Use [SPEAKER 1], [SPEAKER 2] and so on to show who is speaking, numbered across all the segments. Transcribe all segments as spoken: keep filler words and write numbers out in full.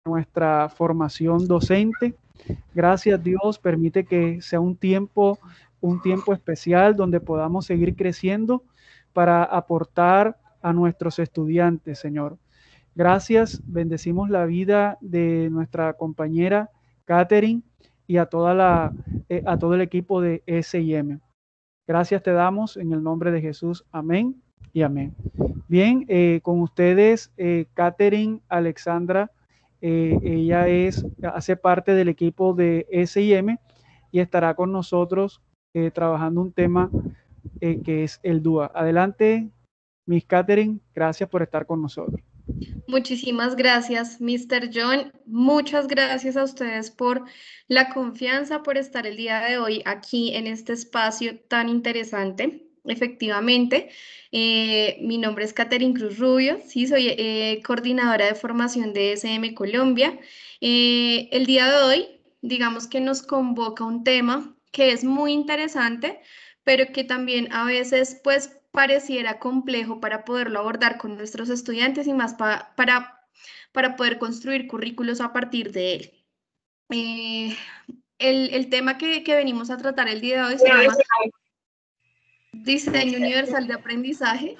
[SPEAKER 1] nuestra formación docente. Gracias Dios, permite que sea un tiempo, un tiempo especial donde podamos seguir creciendo para aportar a nuestros estudiantes, Señor. Gracias, bendecimos la vida de nuestra compañera Catherine y a, toda la, eh, a todo el equipo de S I M. Gracias te damos en el nombre de Jesús. Amén y amén. Bien, eh, con ustedes, eh, Catherine Alexandra, eh, ella es, hace parte del equipo de S I M y estará con nosotros eh, trabajando un tema eh, que es el D U A. Adelante, Miss Catherine, gracias por estar con nosotros.
[SPEAKER 2] Muchísimas gracias, mister John. Muchas gracias a ustedes por la confianza, por estar el día de hoy aquí en este espacio tan interesante. Efectivamente, eh, mi nombre es Catherine Cruz Rubio, sí, soy eh, coordinadora de formación de S M Colombia. Eh, el día de hoy, digamos que nos convoca un tema que es muy interesante, pero que también a veces, pues, pareciera complejo para poderlo abordar con nuestros estudiantes y más pa- para, para poder construir currículos a partir de él. Eh, el, el tema que, que venimos a tratar el día de hoy se llama Diseño Universal de Aprendizaje.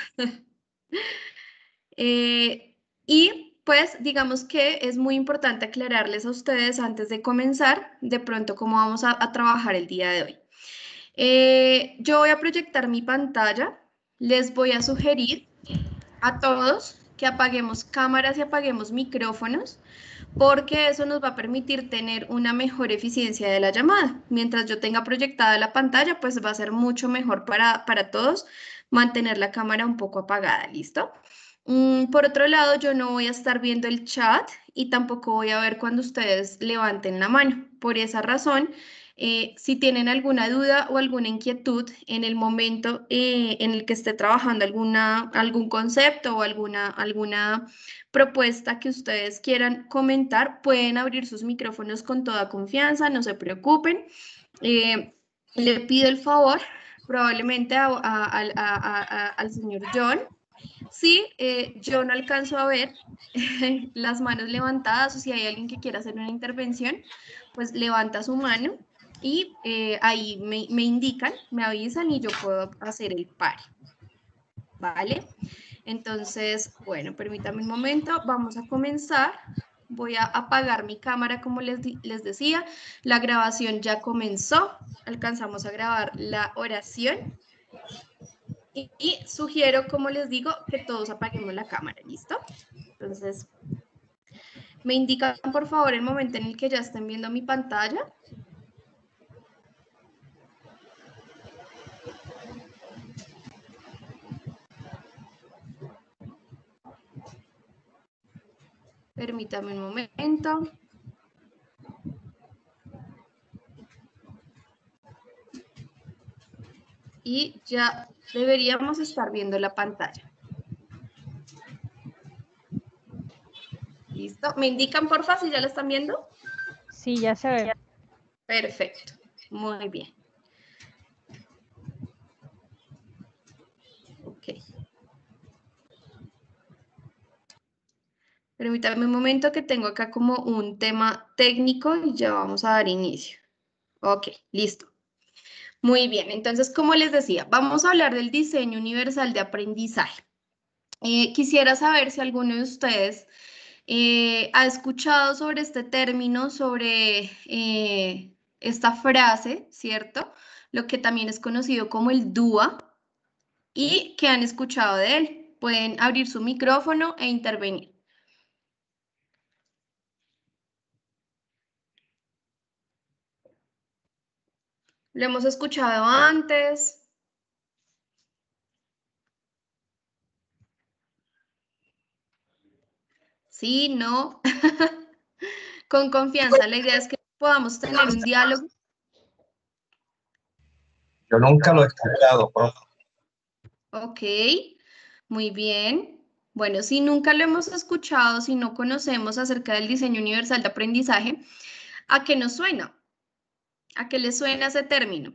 [SPEAKER 2] Eh, y pues digamos que es muy importante aclararles a ustedes antes de comenzar de pronto cómo vamos a, a trabajar el día de hoy. Eh, yo voy a proyectar mi pantalla, les voy a sugerir a todos que apaguemos cámaras y apaguemos micrófonos, porque eso nos va a permitir tener una mejor eficiencia de la llamada. Mientras yo tenga proyectada la pantalla, pues va a ser mucho mejor para, para todos mantener la cámara un poco apagada, ¿listo? Mm, por otro lado, yo no voy a estar viendo el chat y tampoco voy a ver cuando ustedes levanten la mano. Por esa razón, eh, si tienen alguna duda o alguna inquietud en el momento eh, en el que esté trabajando alguna, algún concepto o alguna, alguna propuesta que ustedes quieran comentar, pueden abrir sus micrófonos con toda confianza, no se preocupen. Eh, le pido el favor probablemente a, a, a, a, al señor John. Sí, eh, yo no alcanzo a ver las manos levantadas o si hay alguien que quiera hacer una intervención, pues levanta su mano y eh, ahí me, me indican, me avisan y yo puedo hacer el pare, ¿vale? Entonces, bueno, permítame un momento, vamos a comenzar. Voy a apagar mi cámara, como les, les decía. La grabación ya comenzó. Alcanzamos a grabar la oración. Y, y sugiero, como les digo, que todos apaguemos la cámara, ¿listo? Entonces, me indican, por favor, el momento en el que ya estén viendo mi pantalla. Permítame un momento. Y ya deberíamos estar viendo la pantalla. ¿Listo? ¿Me indican, por favor, si ya la están viendo?
[SPEAKER 3] Sí, ya se ve.
[SPEAKER 2] Perfecto. Muy bien. Ok. Permítame un momento que tengo acá como un tema técnico y ya vamos a dar inicio. Ok, listo. Muy bien, entonces, como les decía, vamos a hablar del diseño universal de aprendizaje. Eh, quisiera saber si alguno de ustedes eh, ha escuchado sobre este término, sobre eh, esta frase, ¿cierto? Lo que también es conocido como el D U A y que han escuchado de él. Pueden abrir su micrófono e intervenir. ¿Lo hemos escuchado antes? Sí, no. Con confianza. La idea es que podamos tener un diálogo.
[SPEAKER 4] Yo nunca lo he escuchado, profe.
[SPEAKER 2] Ok, muy bien. Bueno, si nunca lo hemos escuchado, si no conocemos acerca del diseño universal de aprendizaje, ¿a qué nos suena? ¿A qué le suena ese término?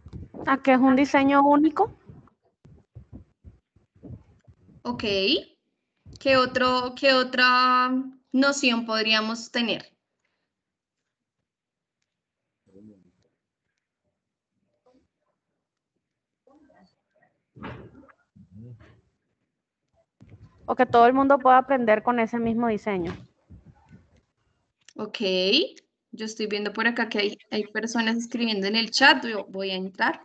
[SPEAKER 3] ¿A qué es un diseño único?
[SPEAKER 2] Ok. ¿Qué otro, qué otra noción podríamos tener?
[SPEAKER 3] O que todo el mundo pueda aprender con ese mismo diseño.
[SPEAKER 2] Ok. Yo estoy viendo por acá que hay, hay personas escribiendo en el chat. Yo voy a entrar.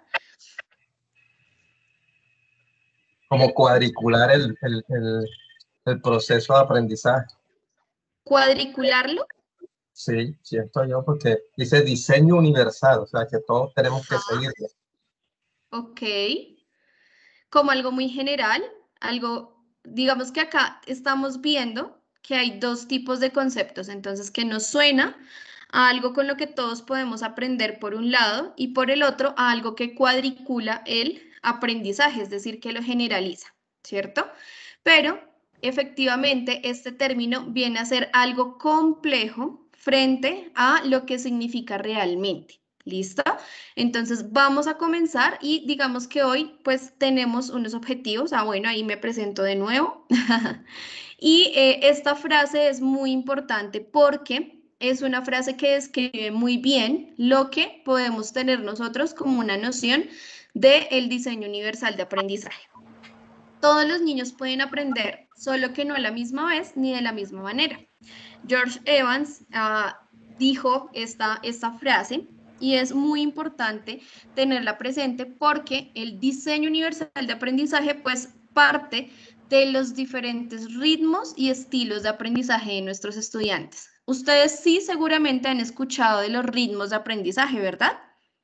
[SPEAKER 4] Como cuadricular el, el, el, el proceso de aprendizaje.
[SPEAKER 2] ¿Cuadricularlo?
[SPEAKER 4] Sí, siento yo, porque dice diseño universal, o sea que todos tenemos que
[SPEAKER 2] Ajá.
[SPEAKER 4] seguirlo.
[SPEAKER 2] Ok. Como algo muy general, algo, digamos que acá estamos viendo que hay dos tipos de conceptos, entonces que nos suena a algo con lo que todos podemos aprender por un lado y por el otro a algo que cuadricula el aprendizaje, es decir, que lo generaliza, ¿cierto? Pero efectivamente este término viene a ser algo complejo frente a lo que significa realmente. ¿Listo? Entonces vamos a comenzar y digamos que hoy pues tenemos unos objetivos. Ah, bueno, ahí me presento de nuevo. Y eh, esta frase es muy importante porque es una frase que describe muy bien lo que podemos tener nosotros como una noción del diseño universal de aprendizaje. Todos los niños pueden aprender, solo que no a la misma vez ni de la misma manera. George Evans uh, dijo esta, esta frase y es muy importante tenerla presente porque el diseño universal de aprendizaje pues parte de los diferentes ritmos y estilos de aprendizaje de nuestros estudiantes. Ustedes sí seguramente han escuchado de los ritmos de aprendizaje, ¿verdad?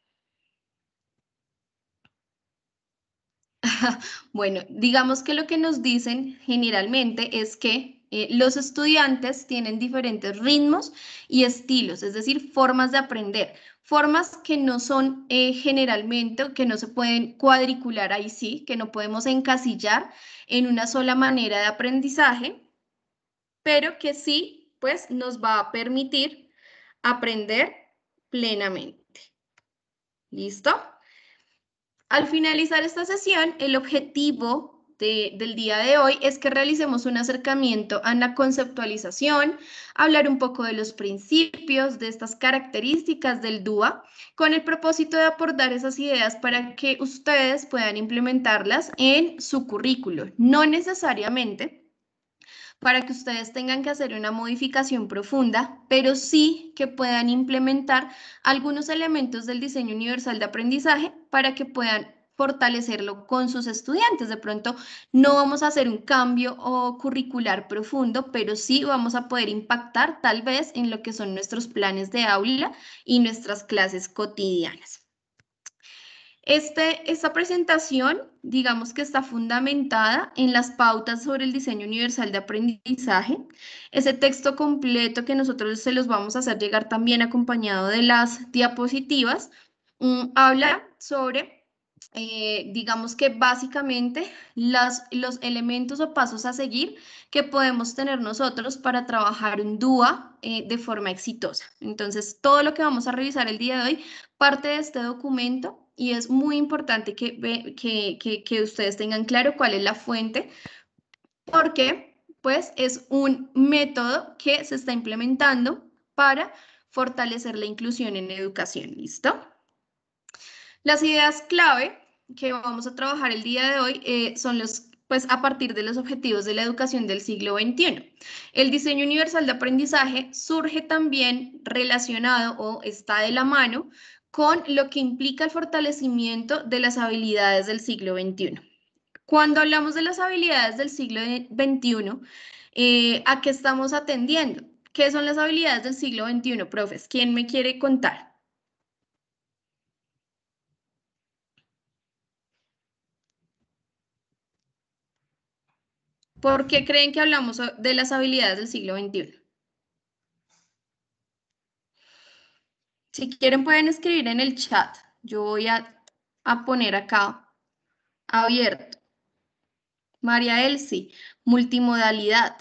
[SPEAKER 2] Bueno, digamos que lo que nos dicen generalmente es que eh, los estudiantes tienen diferentes ritmos y estilos, es decir, formas de aprender, formas que no son eh, generalmente, que no se pueden cuadricular ahí sí, que no podemos encasillar en una sola manera de aprendizaje, pero que sí, pues nos va a permitir aprender plenamente. ¿Listo? Al finalizar esta sesión, el objetivo de, del día de hoy es que realicemos un acercamiento a la conceptualización, hablar un poco de los principios, de estas características del D U A, con el propósito de aportar esas ideas para que ustedes puedan implementarlas en su currículo. No necesariamente para que ustedes tengan que hacer una modificación profunda, pero sí que puedan implementar algunos elementos del diseño universal de aprendizaje para que puedan fortalecerlo con sus estudiantes. De pronto no vamos a hacer un cambio o curricular profundo, pero sí vamos a poder impactar tal vez en lo que son nuestros planes de aula y nuestras clases cotidianas. Este, esta presentación, digamos que está fundamentada en las pautas sobre el diseño universal de aprendizaje. Ese texto completo que nosotros se los vamos a hacer llegar también acompañado de las diapositivas, um, habla sobre, eh, digamos que básicamente las, los elementos o pasos a seguir que podemos tener nosotros para trabajar un D U A eh, de forma exitosa. Entonces, todo lo que vamos a revisar el día de hoy parte de este documento y es muy importante que, que, que, que ustedes tengan claro cuál es la fuente, porque pues es un método que se está implementando para fortalecer la inclusión en educación. ¿Listo? Las ideas clave que vamos a trabajar el día de hoy eh, son los pues a partir de los objetivos de la educación del siglo veintiuno. El diseño universal de aprendizaje surge también relacionado o está de la mano con lo que implica el fortalecimiento de las habilidades del siglo veintiuno. Cuando hablamos de las habilidades del siglo veintiuno, eh, ¿a qué estamos atendiendo? ¿Qué son las habilidades del siglo veintiuno, profes? ¿Quién me quiere contar? ¿Por qué creen que hablamos de las habilidades del siglo veintiuno? Si quieren pueden escribir en el chat. Yo voy a, a poner acá abierto. María Elsie, multimodalidad.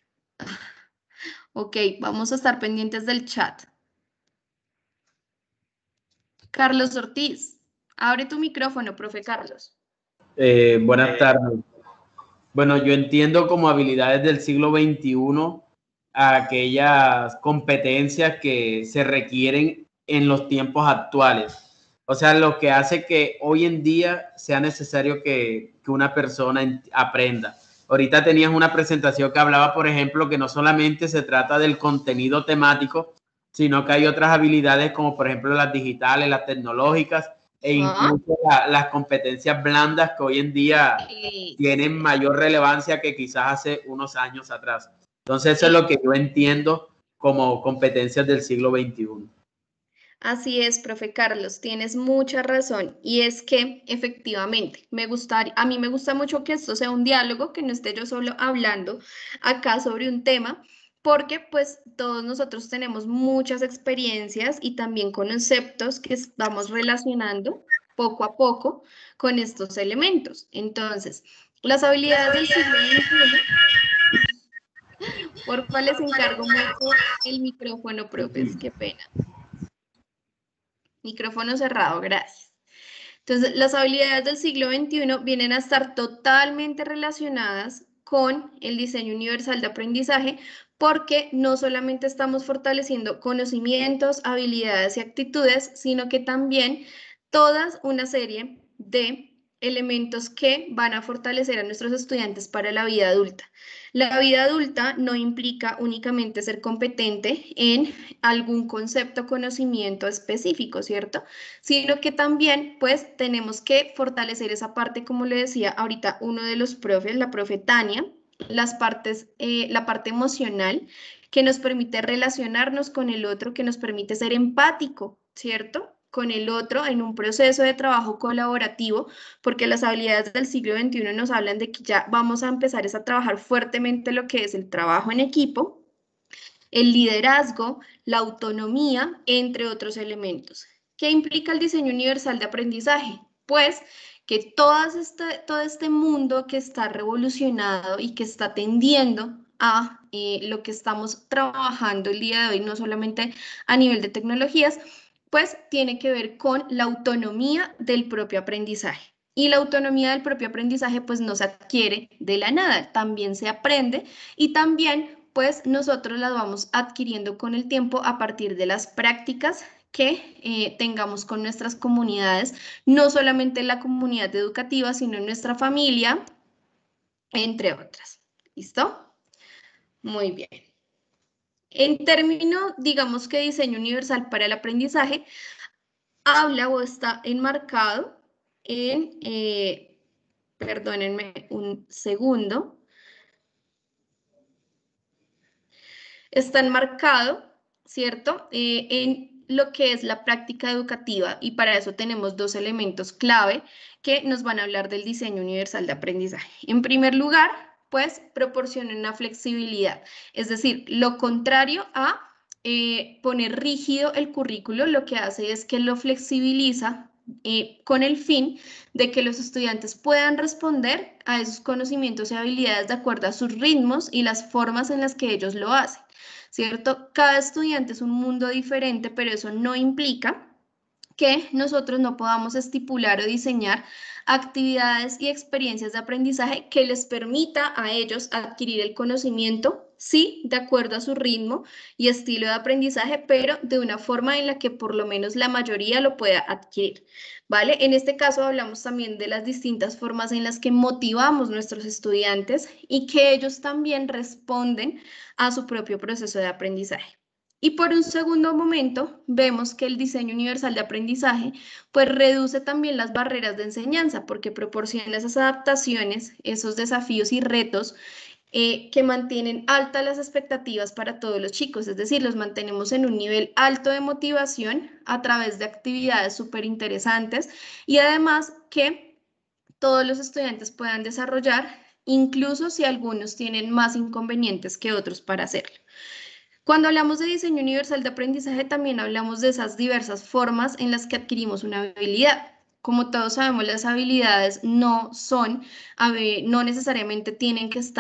[SPEAKER 2] Ok, vamos a estar pendientes del chat. Carlos Ortiz, Abre tu micrófono, profe Carlos.
[SPEAKER 5] Eh, buenas tardes. Bueno, yo entiendo como habilidades del siglo veintiuno aquellas competencias que se requieren en los tiempos actuales. O sea, lo que hace que hoy en día sea necesario que, que una persona aprenda. Ahorita tenías una presentación que hablaba, por ejemplo, que no solamente se trata del contenido temático, sino que hay otras habilidades como, por ejemplo, las digitales, las tecnológicas, e incluso la, las competencias blandas que hoy en día sí. tienen mayor relevancia que quizás hace unos años atrás. Entonces eso sí. es lo que yo entiendo como competencias del siglo veintiuno.
[SPEAKER 2] Así es, profe Carlos, tienes mucha razón. Y es que efectivamente, me gustaría, a mí me gusta mucho que esto sea un diálogo, que no esté yo solo hablando acá sobre un tema, porque pues todos nosotros tenemos muchas experiencias y también conceptos que estamos relacionando poco a poco con estos elementos. Entonces, las habilidades del siglo veintiuno, porfa, les encargo mucho el micrófono, profes, qué pena. Micrófono cerrado, gracias. Entonces, las habilidades del siglo veintiuno vienen a estar totalmente relacionadas con el diseño universal de aprendizaje, porque no solamente estamos fortaleciendo conocimientos, habilidades y actitudes, sino que también toda una serie de elementos que van a fortalecer a nuestros estudiantes para la vida adulta. La vida adulta no implica únicamente ser competente en algún concepto o conocimiento específico, ¿cierto? Sino que también, pues, tenemos que fortalecer esa parte, como le decía ahorita uno de los profes, la profe Tania, las partes, eh, la parte emocional, que nos permite relacionarnos con el otro, que nos permite ser empático, ¿cierto?, con el otro en un proceso de trabajo colaborativo, porque las habilidades del siglo veintiuno nos hablan de que ya vamos a empezar a trabajar fuertemente lo que es el trabajo en equipo, el liderazgo, la autonomía, entre otros elementos. ¿Qué implica el diseño universal de aprendizaje? Pues que todas este, todo este mundo que está revolucionado y que está tendiendo a eh, lo que estamos trabajando el día de hoy, no solamente a nivel de tecnologías, pues tiene que ver con la autonomía del propio aprendizaje. Y la autonomía del propio aprendizaje pues no se adquiere de la nada, también se aprende y también pues nosotros las vamos adquiriendo con el tiempo a partir de las prácticas que eh, tengamos con nuestras comunidades, no solamente en la comunidad educativa, sino en nuestra familia, entre otras. ¿Listo? Muy bien. En términos, digamos que diseño universal para el aprendizaje, habla o está enmarcado en, eh, perdónenme un segundo, está enmarcado, ¿cierto?, eh, en lo que es la práctica educativa, y para eso tenemos dos elementos clave que nos van a hablar del diseño universal de aprendizaje. En primer lugar, pues proporciona una flexibilidad, es decir, lo contrario a eh, poner rígido el currículo, lo que hace es que lo flexibiliza eh, con el fin de que los estudiantes puedan responder a esos conocimientos y habilidades de acuerdo a sus ritmos y las formas en las que ellos lo hacen, ¿cierto? Cada estudiante es un mundo diferente, pero eso no implica que nosotros no podamos estipular o diseñar actividades y experiencias de aprendizaje que les permita a ellos adquirir el conocimiento, sí, de acuerdo a su ritmo y estilo de aprendizaje, pero de una forma en la que por lo menos la mayoría lo pueda adquirir, ¿vale? En este caso hablamos también de las distintas formas en las que motivamos a nuestros estudiantes y que ellos también responden a su propio proceso de aprendizaje. Y por un segundo momento, vemos que el diseño universal de aprendizaje pues reduce también las barreras de enseñanza porque proporciona esas adaptaciones, esos desafíos y retos eh, que mantienen altas las expectativas para todos los chicos, es decir, los mantenemos en un nivel alto de motivación a través de actividades súper interesantes y además que todos los estudiantes puedan desarrollar, incluso si algunos tienen más inconvenientes que otros para hacerlo. Cuando hablamos de diseño universal de aprendizaje, también hablamos de esas diversas formas en las que adquirimos una habilidad. Como todos sabemos, las habilidades no son, no necesariamente tienen que estar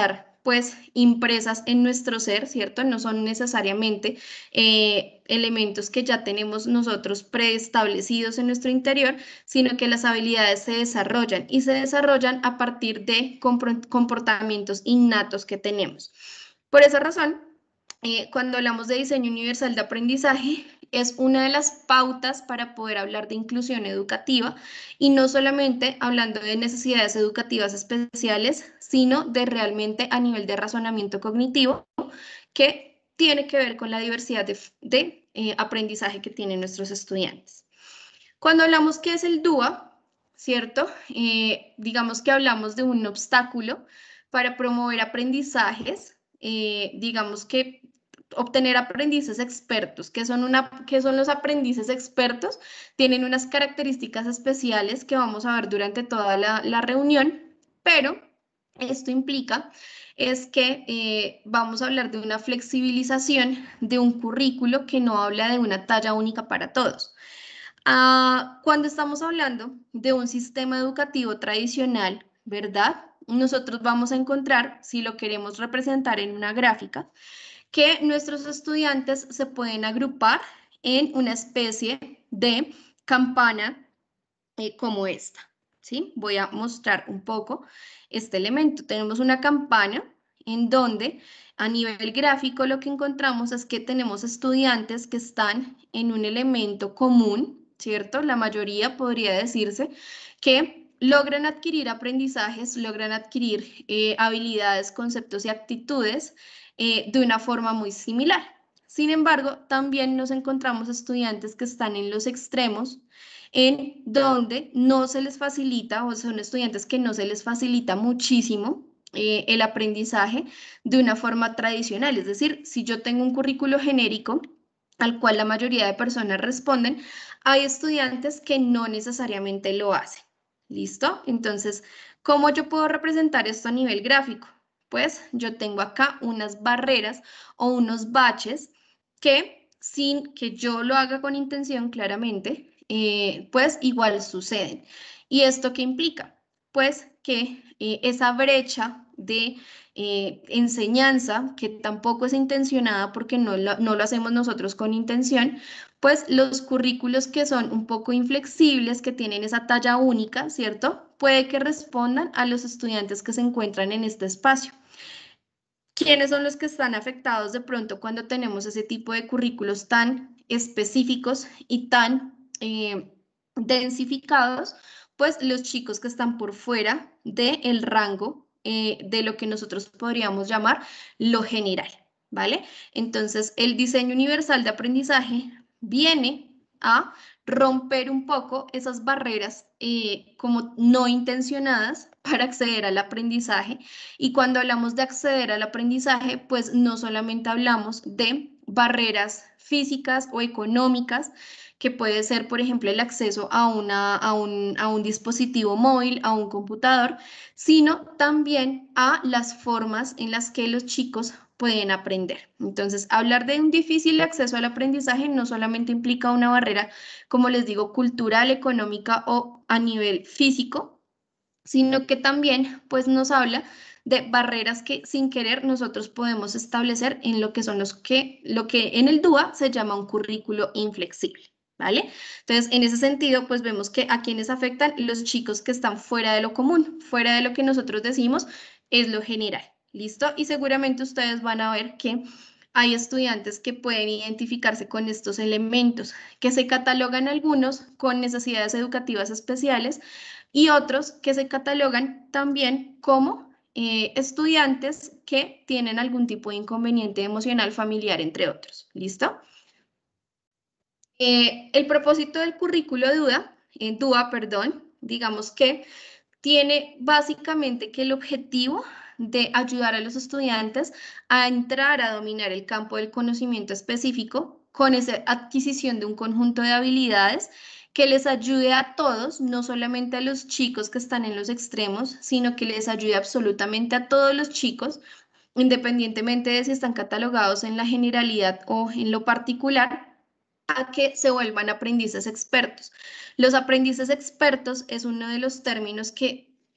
[SPEAKER 2] pues impresas en nuestro ser, ¿cierto? No son necesariamente eh, elementos que ya tenemos nosotros preestablecidos en nuestro interior, sino que las habilidades se desarrollan y se desarrollan a partir de comportamientos innatos que tenemos. Por esa razón, eh, cuando hablamos de diseño universal de aprendizaje, es una de las pautas para poder hablar de inclusión educativa y no solamente hablando de necesidades educativas especiales, sino de realmente a nivel de razonamiento cognitivo que tiene que ver con la diversidad de, de eh, aprendizaje que tienen nuestros estudiantes. Cuando hablamos que es el D U A, ¿cierto? Eh, digamos que hablamos de un obstáculo para promover aprendizajes, eh, digamos que obtener aprendices expertos. ¿Qué son, una, ¿Qué son los aprendices expertos? Tienen unas características especiales que vamos a ver durante toda la, la reunión, pero esto implica es que eh, vamos a hablar de una flexibilización de un currículo que no habla de una talla única para todos. Uh, cuando estamos hablando de un sistema educativo tradicional, ¿verdad? Nosotros vamos a encontrar, si lo queremos representar en una gráfica, que nuestros estudiantes se pueden agrupar en una especie de campana eh, como esta, ¿sí? Voy a mostrar un poco este elemento. Tenemos una campana en donde a nivel gráfico lo que encontramos es que tenemos estudiantes que están en un elemento común, ¿cierto? La mayoría podría decirse que logran adquirir aprendizajes, logran adquirir eh, habilidades, conceptos y actitudes eh, de una forma muy similar. Sin embargo, también nos encontramos estudiantes que están en los extremos, en donde no se les facilita, o son estudiantes que no se les facilita muchísimo eh, el aprendizaje de una forma tradicional. Es decir, si yo tengo un currículo genérico al cual la mayoría de personas responden, hay estudiantes que no necesariamente lo hacen. ¿Listo? Entonces, ¿cómo yo puedo representar esto a nivel gráfico? Pues yo tengo acá unas barreras o unos baches que, sin que yo lo haga con intención claramente, eh, pues igual suceden. ¿Y esto qué implica? Pues que eh, esa brecha de eh, enseñanza, que tampoco es intencionada porque no lo, no lo hacemos nosotros con intención, pues los currículos que son un poco inflexibles, que tienen esa talla única, ¿cierto? Puede que respondan a los estudiantes que se encuentran en este espacio. ¿Quiénes son los que están afectados de pronto cuando tenemos ese tipo de currículos tan específicos y tan eh, densificados? Pues los chicos que están por fuera del rango eh, de lo que nosotros podríamos llamar lo general, ¿vale? Entonces, el diseño universal de aprendizaje viene a romper un poco esas barreras eh, como no intencionadas para acceder al aprendizaje. Y cuando hablamos de acceder al aprendizaje, pues no solamente hablamos de barreras físicas o económicas, que puede ser, por ejemplo, el acceso a, una, a, un, a un dispositivo móvil, a un computador, sino también a las formas en las que los chicos pueden aprender. Entonces, hablar de un difícil acceso al aprendizaje no solamente implica una barrera, como les digo, cultural, económica o a nivel físico, sino que también pues nos habla de barreras que sin querer nosotros podemos establecer en lo que son los que, lo que en el D U A se llama un currículo inflexible, ¿vale? Entonces, en ese sentido, pues vemos que a quienes afectan los chicos que están fuera de lo común, fuera de lo que nosotros decimos es lo general, ¿listo? Y seguramente ustedes van a ver que hay estudiantes que pueden identificarse con estos elementos, que se catalogan algunos con necesidades educativas especiales y otros que se catalogan también como eh, estudiantes que tienen algún tipo de inconveniente emocional familiar, entre otros. ¿Listo? Eh, el propósito del currículo D U A, eh, D U A, perdón, digamos que tiene básicamente que el objetivo de ayudar a los estudiantes a entrar a dominar el campo del conocimiento específico con esa adquisición de un conjunto de habilidades que les ayude a todos, no solamente a los chicos que están en los extremos, sino que les ayude absolutamente a todos los chicos, independientemente de si están catalogados en la generalidad o en lo particular, a que se vuelvan aprendices expertos. Los aprendices expertos es uno de los términos que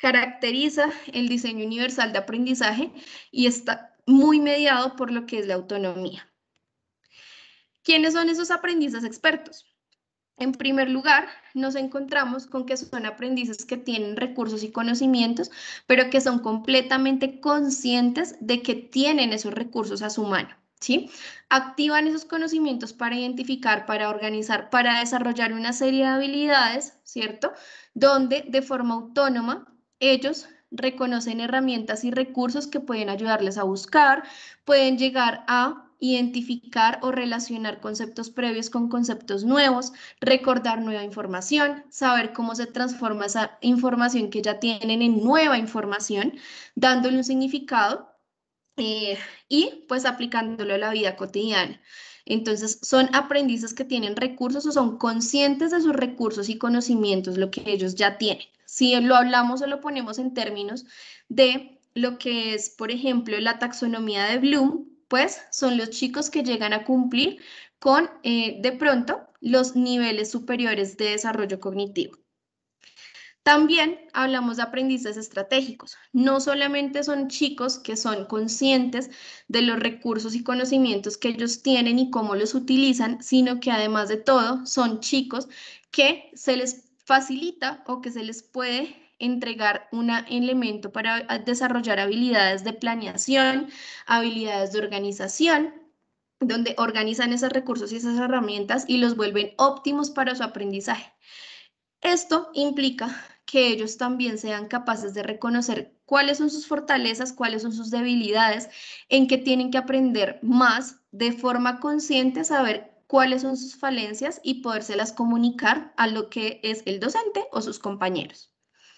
[SPEAKER 2] caracteriza el diseño universal de aprendizaje y está muy mediado por lo que es la autonomía. ¿Quiénes son esos aprendices expertos? En primer lugar, nos encontramos con que son aprendices que tienen recursos y conocimientos, pero que son completamente conscientes de que tienen esos recursos a su mano, ¿sí? Activan esos conocimientos para identificar, para organizar, para desarrollar una serie de habilidades, ¿cierto? Donde de forma autónoma ellos reconocen herramientas y recursos que pueden ayudarles a buscar, pueden llegar a identificar o relacionar conceptos previos con conceptos nuevos, recordar nueva información, saber cómo se transforma esa información que ya tienen en nueva información, dándole un significado eh, y pues aplicándolo a la vida cotidiana. Entonces, son aprendices que tienen recursos o son conscientes de sus recursos y conocimientos, lo que ellos ya tienen. Si lo hablamos o lo ponemos en términos de lo que es, por ejemplo, la taxonomía de Bloom, pues son los chicos que llegan a cumplir con, eh, de pronto, los niveles superiores de desarrollo cognitivo. También hablamos de aprendices estratégicos. No solamente son chicos que son conscientes de los recursos y conocimientos que ellos tienen y cómo los utilizan, sino que además de todo son chicos que se les facilita o que se les puede entregar un elemento para desarrollar habilidades de planeación, habilidades de organización, donde organizan esos recursos y esas herramientas y los vuelven óptimos para su aprendizaje. Esto implica que ellos también sean capaces de reconocer cuáles son sus fortalezas, cuáles son sus debilidades, en qué tienen que aprender más de forma consciente, saber cuáles son sus falencias y podérselas comunicar a lo que es el docente o sus compañeros.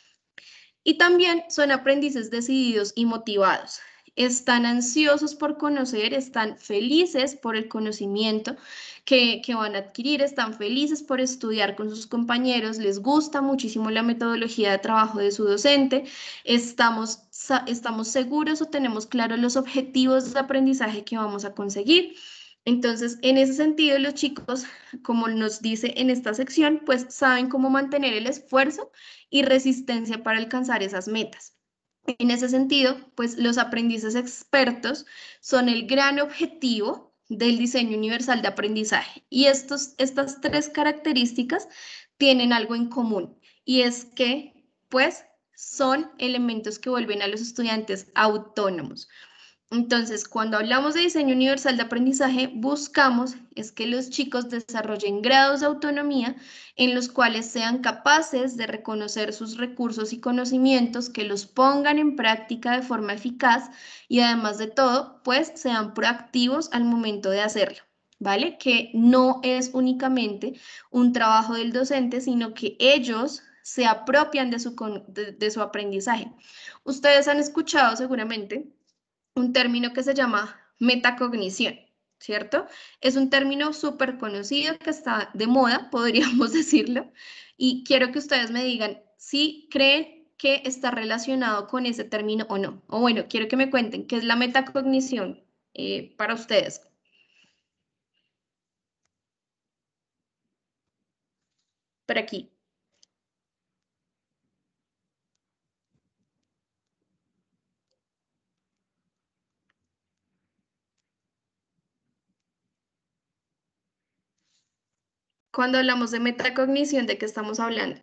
[SPEAKER 2] Y también son aprendices decididos y motivados. Están ansiosos por conocer, están felices por el conocimiento que, que van a adquirir, están felices por estudiar con sus compañeros, les gusta muchísimo la metodología de trabajo de su docente, estamos, estamos seguros o tenemos claros los objetivos de aprendizaje que vamos a conseguir. Entonces, en ese sentido, los chicos, como nos dice en esta sección, pues saben cómo mantener el esfuerzo y resistencia para alcanzar esas metas. En ese sentido, pues los aprendices expertos son el gran objetivo del diseño universal de aprendizaje. Y estos, estas tres características tienen algo en común, y es que, pues, son elementos que vuelven a los estudiantes autónomos. Entonces, cuando hablamos de diseño universal de aprendizaje, buscamos es que los chicos desarrollen grados de autonomía en los cuales sean capaces de reconocer sus recursos y conocimientos, que los pongan en práctica de forma eficaz y además de todo, pues sean proactivos al momento de hacerlo, ¿vale? Que no es únicamente un trabajo del docente, sino que ellos se apropian de su, de, de su aprendizaje. Ustedes han escuchado seguramente un término que se llama metacognición, ¿cierto? Es un término súper conocido que está de moda, podríamos decirlo, y quiero que ustedes me digan si creen que está relacionado con ese término o no. O bueno, quiero que me cuenten qué es la metacognición eh, para ustedes. Por aquí. Cuando hablamos de metacognición, ¿de qué estamos hablando?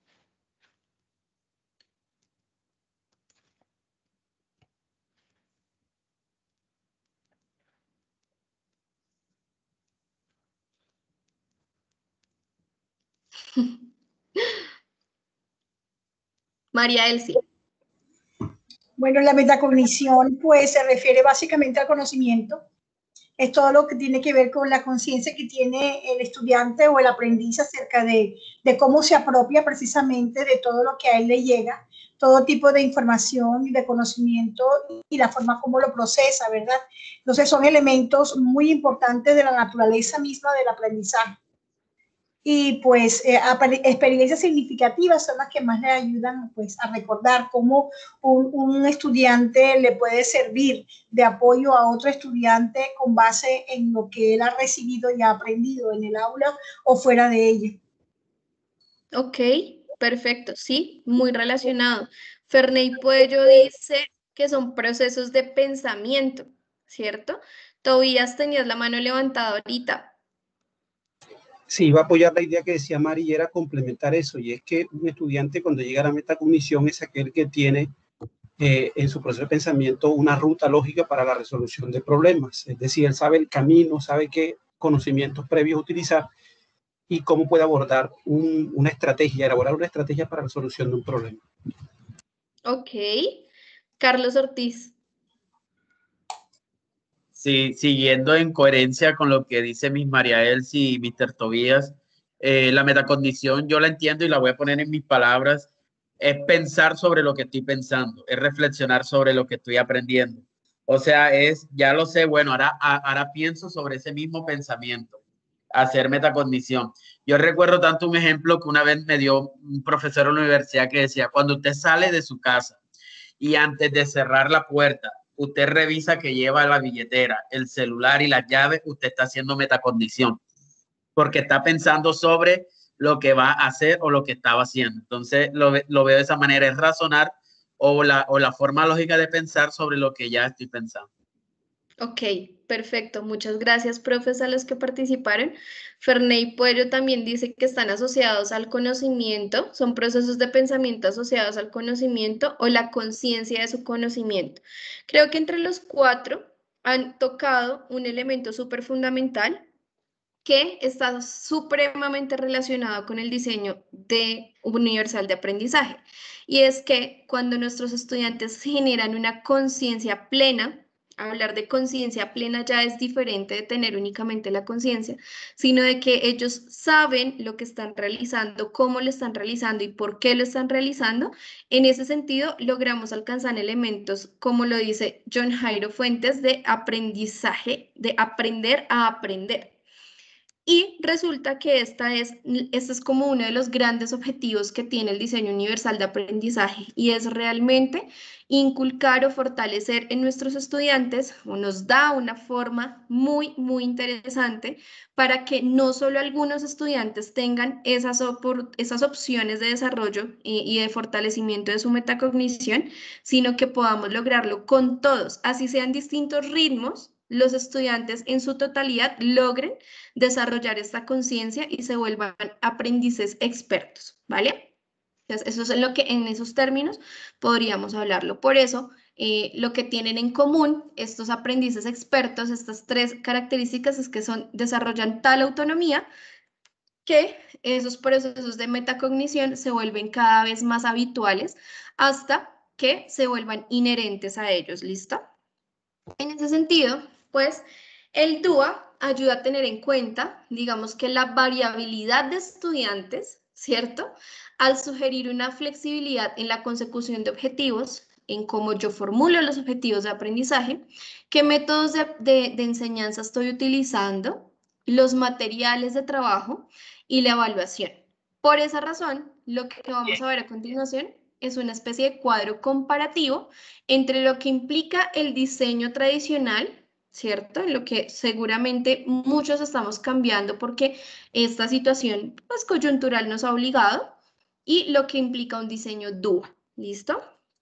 [SPEAKER 2] María Elsie.
[SPEAKER 6] Bueno, la metacognición pues se refiere básicamente al conocimiento. Es todo lo que tiene que ver con la conciencia que tiene el estudiante o el aprendiz acerca de, de cómo se apropia precisamente de todo lo que a él le llega, todo tipo de información y de conocimiento y la forma como lo procesa, ¿verdad? Entonces son elementos muy importantes de la naturaleza misma del aprendizaje. Y pues eh, experiencias significativas son las que más le ayudan pues, a recordar cómo un, un estudiante le puede servir de apoyo a otro estudiante con base en lo que él ha recibido y ha aprendido en el aula o fuera de ella.
[SPEAKER 2] Ok, perfecto, sí, muy relacionado. Ferney Puello dice que son procesos de pensamiento, ¿cierto? Tobías, tenías la mano levantada ahorita.
[SPEAKER 7] Sí, iba a apoyar la idea que decía Mari y era complementar eso, y es que un estudiante cuando llega a la metacognición es aquel que tiene eh, en su proceso de pensamiento una ruta lógica para la resolución de problemas, es decir, él sabe el camino, sabe qué conocimientos previos utilizar y cómo puede abordar un, una estrategia, elaborar una estrategia para la resolución de un problema.
[SPEAKER 2] Ok. Carlos Ortiz.
[SPEAKER 5] Sí, siguiendo en coherencia con lo que dice Miss María Elsie y mister Tobías, eh, la metacognición yo la entiendo y la voy a poner en mis palabras, es pensar sobre lo que estoy pensando, es reflexionar sobre lo que estoy aprendiendo. O sea, es, ya lo sé, bueno, ahora, ahora pienso sobre ese mismo pensamiento, hacer metacognición. Yo recuerdo tanto un ejemplo que una vez me dio un profesor en la universidad que decía, cuando usted sale de su casa y antes de cerrar la puerta, usted revisa que lleva la billetera, el celular y las llaves, usted está haciendo metacognición, porque está pensando sobre lo que va a hacer o lo que estaba haciendo. Entonces, lo, lo veo de esa manera, es razonar o la, o la forma lógica de pensar sobre lo que ya estoy pensando.
[SPEAKER 2] Ok, perfecto. Muchas gracias, profes, a los que participaron. Ferney Puello también dice que están asociados al conocimiento, son procesos de pensamiento asociados al conocimiento o la conciencia de su conocimiento. Creo que entre los cuatro han tocado un elemento súper fundamental que está supremamente relacionado con el diseño de universal de aprendizaje. Y es que cuando nuestros estudiantes generan una conciencia plena, hablar de conciencia plena ya es diferente de tener únicamente la conciencia, sino de que ellos saben lo que están realizando, cómo lo están realizando y por qué lo están realizando. En ese sentido, logramos alcanzar elementos, como lo dice John Jairo Fuentes, de aprendizaje, de aprender a aprender. Y resulta que esta es, este es como uno de los grandes objetivos que tiene el diseño universal de aprendizaje y es realmente inculcar o fortalecer en nuestros estudiantes, o nos da una forma muy, muy interesante para que no solo algunos estudiantes tengan esas, esas opciones de desarrollo y, y de fortalecimiento de su metacognición, sino que podamos lograrlo con todos, así sean distintos ritmos, los estudiantes en su totalidad logren desarrollar esta conciencia y se vuelvan aprendices expertos, ¿vale? Entonces, eso es lo que en esos términos podríamos hablarlo. Por eso, eh, lo que tienen en común estos aprendices expertos, estas tres características, es que son, desarrollan tal autonomía que esos procesos de metacognición se vuelven cada vez más habituales hasta que se vuelvan inherentes a ellos, ¿listo? En ese sentido, pues, el D U A ayuda a tener en cuenta, digamos que la variabilidad de estudiantes, ¿cierto? Al sugerir una flexibilidad en la consecución de objetivos, en cómo yo formulo los objetivos de aprendizaje, qué métodos de, de, de enseñanza estoy utilizando, los materiales de trabajo y la evaluación. Por esa razón, lo que vamos a ver a continuación es una especie de cuadro comparativo entre lo que implica el diseño tradicional, ¿cierto? En lo que seguramente muchos estamos cambiando porque esta situación pues, coyuntural nos ha obligado, y lo que implica un diseño D U A, ¿listo?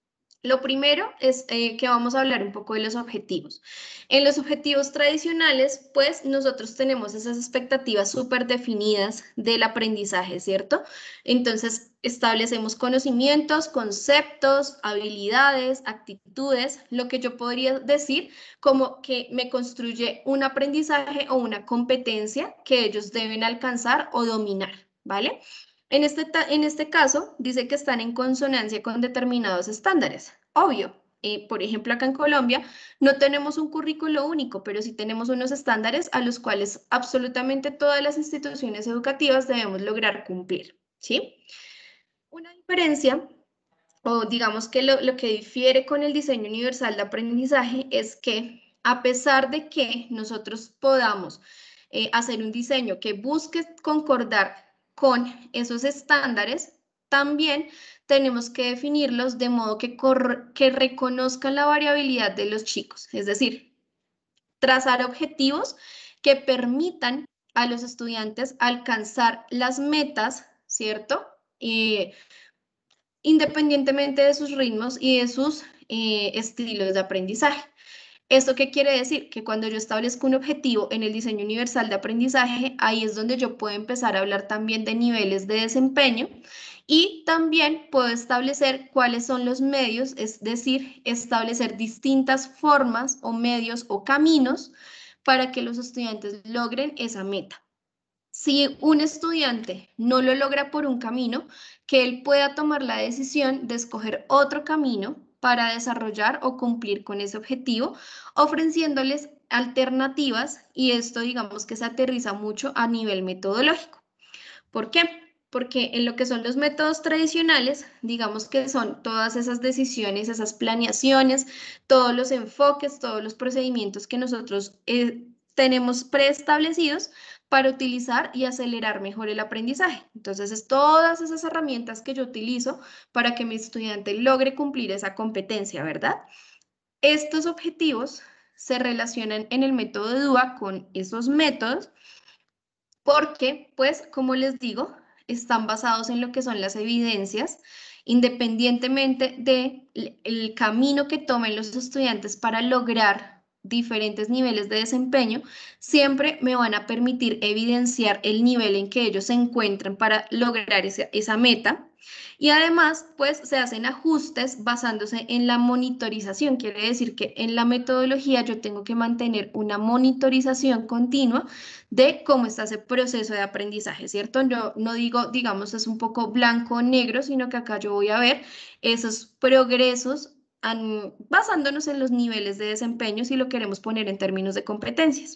[SPEAKER 2] Lo primero es eh, que vamos a hablar un poco de los objetivos. En los objetivos tradicionales, pues nosotros tenemos esas expectativas súper definidas del aprendizaje, ¿cierto? Entonces establecemos conocimientos, conceptos, habilidades, actitudes, lo que yo podría decir como que me construye un aprendizaje o una competencia que ellos deben alcanzar o dominar, ¿vale? En este, en este caso, dice que están en consonancia con determinados estándares. Obvio, eh, por ejemplo, acá en Colombia no tenemos un currículo único, pero sí tenemos unos estándares a los cuales absolutamente todas las instituciones educativas debemos lograr cumplir, ¿sí? Una diferencia, o digamos que lo, lo que difiere con el diseño universal de aprendizaje es que a pesar de que nosotros podamos eh, hacer un diseño que busque concordar con esos estándares, también tenemos que definirlos de modo que, que reconozcan la variabilidad de los chicos, es decir, trazar objetivos que permitan a los estudiantes alcanzar las metas, ¿cierto? Eh, independientemente de sus ritmos y de sus eh, estilos de aprendizaje. ¿Esto qué quiere decir? Que cuando yo establezco un objetivo en el diseño universal de aprendizaje, ahí es donde yo puedo empezar a hablar también de niveles de desempeño y también puedo establecer cuáles son los medios, es decir, establecer distintas formas o medios o caminos para que los estudiantes logren esa meta. Si un estudiante no lo logra por un camino, que él pueda tomar la decisión de escoger otro camino para desarrollar o cumplir con ese objetivo, ofreciéndoles alternativas, y esto digamos que se aterriza mucho a nivel metodológico. ¿Por qué? Porque en lo que son los métodos tradicionales, digamos que son todas esas decisiones, esas planeaciones, todos los enfoques, todos los procedimientos que nosotros eh, tenemos preestablecidos para utilizar y acelerar mejor el aprendizaje. Entonces, es todas esas herramientas que yo utilizo para que mi estudiante logre cumplir esa competencia, ¿verdad? Estos objetivos se relacionan en el método de D U A con esos métodos porque, pues, como les digo, están basados en lo que son las evidencias, independientemente del camino que tomen los estudiantes para lograr diferentes niveles de desempeño, siempre me van a permitir evidenciar el nivel en que ellos se encuentran para lograr esa, esa meta. Y además, pues se hacen ajustes basándose en la monitorización. Quiere decir que en la metodología yo tengo que mantener una monitorización continua de cómo está ese proceso de aprendizaje, ¿cierto? Yo no digo, digamos, es un poco blanco o negro, sino que acá yo voy a ver esos progresos an, basándonos en los niveles de desempeño si lo queremos poner en términos de competencias.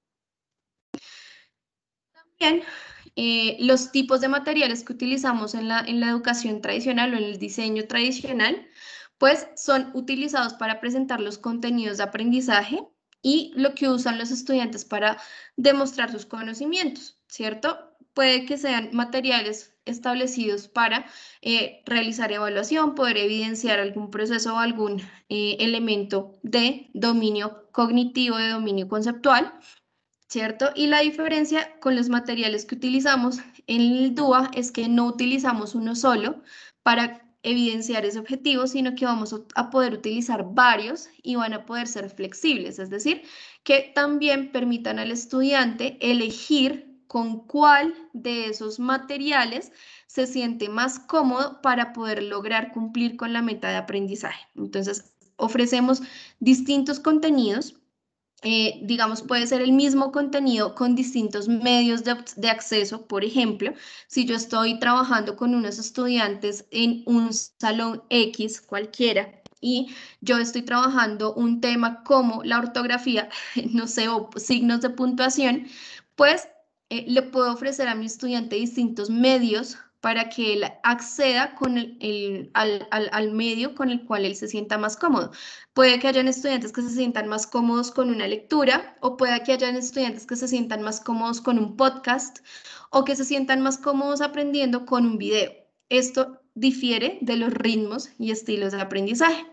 [SPEAKER 2] También eh, los tipos de materiales que utilizamos en la, en la educación tradicional o en el diseño tradicional, pues son utilizados para presentar los contenidos de aprendizaje y lo que usan los estudiantes para demostrar sus conocimientos, ¿cierto? Puede que sean materiales establecidos para eh, realizar evaluación, poder evidenciar algún proceso o algún eh, elemento de dominio cognitivo, de dominio conceptual, ¿cierto? Y la diferencia con los materiales que utilizamos en el D U A es que no utilizamos uno solo para evidenciar ese objetivo, sino que vamos a poder utilizar varios y van a poder ser flexibles, es decir, que también permitan al estudiante elegir con cuál de esos materiales se siente más cómodo para poder lograr cumplir con la meta de aprendizaje. Entonces, ofrecemos distintos contenidos. Eh, digamos, puede ser el mismo contenido con distintos medios de, de acceso. Por ejemplo, si yo estoy trabajando con unos estudiantes en un salón X cualquiera y yo estoy trabajando un tema como la ortografía, no sé, o signos de puntuación, pues eh, le puedo ofrecer a mi estudiante distintos medios para que él acceda con el, el, al, al, al medio con el cual él se sienta más cómodo. Puede que hayan estudiantes que se sientan más cómodos con una lectura, o puede que hayan estudiantes que se sientan más cómodos con un podcast, o que se sientan más cómodos aprendiendo con un video. Esto difiere de los ritmos y estilos de aprendizaje.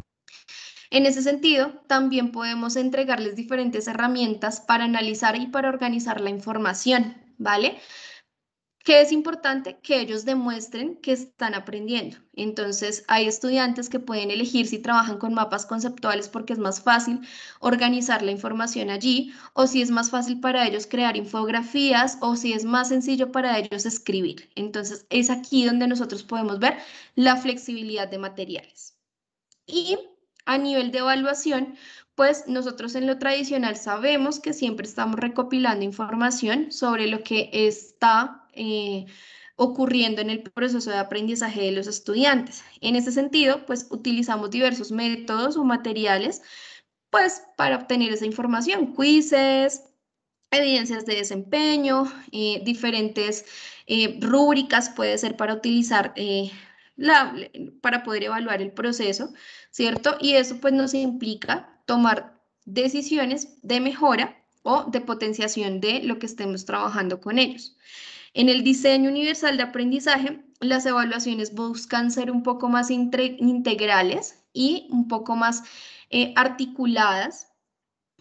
[SPEAKER 2] En ese sentido, también podemos entregarles diferentes herramientas para analizar y para organizar la información, ¿vale? ¿Qué es importante? Que ellos demuestren que están aprendiendo. Entonces, hay estudiantes que pueden elegir si trabajan con mapas conceptuales porque es más fácil organizar la información allí, o si es más fácil para ellos crear infografías, o si es más sencillo para ellos escribir. Entonces, es aquí donde nosotros podemos ver la flexibilidad de materiales. Y a nivel de evaluación, pues nosotros en lo tradicional sabemos que siempre estamos recopilando información sobre lo que está eh, ocurriendo en el proceso de aprendizaje de los estudiantes. En ese sentido, pues utilizamos diversos métodos o materiales pues para obtener esa información, quizzes, evidencias de desempeño, eh, diferentes eh, rúbricas puede ser para utilizar eh, la, para poder evaluar el proceso, ¿cierto? Y eso pues nos implica tomar decisiones de mejora o de potenciación de lo que estemos trabajando con ellos. En el diseño universal de aprendizaje, las evaluaciones buscan ser un poco más integrales y un poco más eh, articuladas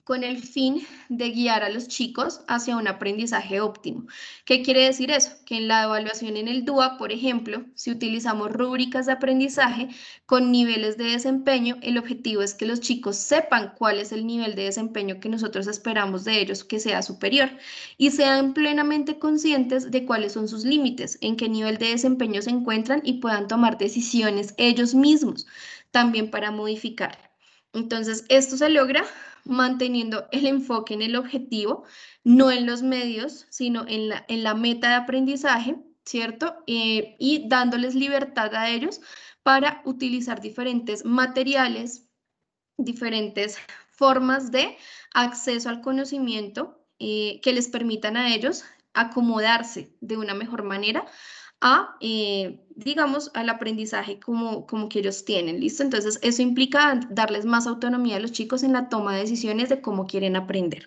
[SPEAKER 2] con el fin de guiar a los chicos hacia un aprendizaje óptimo. ¿Qué quiere decir eso? Que en la evaluación en el D U A, por ejemplo, si utilizamos rúbricas de aprendizaje con niveles de desempeño, el objetivo es que los chicos sepan cuál es el nivel de desempeño que nosotros esperamos de ellos que sea superior y sean plenamente conscientes de cuáles son sus límites, en qué nivel de desempeño se encuentran y puedan tomar decisiones ellos mismos también para modificar. Entonces, esto se logra manteniendo el enfoque en el objetivo, no en los medios, sino en la, en la meta de aprendizaje, ¿cierto? Eh, y dándoles libertad a ellos para utilizar diferentes materiales, diferentes formas de acceso al conocimiento eh, que les permitan a ellos acomodarse de una mejor manera a, eh, digamos, al aprendizaje como, como que ellos tienen, ¿listo? Entonces, eso implica darles más autonomía a los chicos en la toma de decisiones de cómo quieren aprender.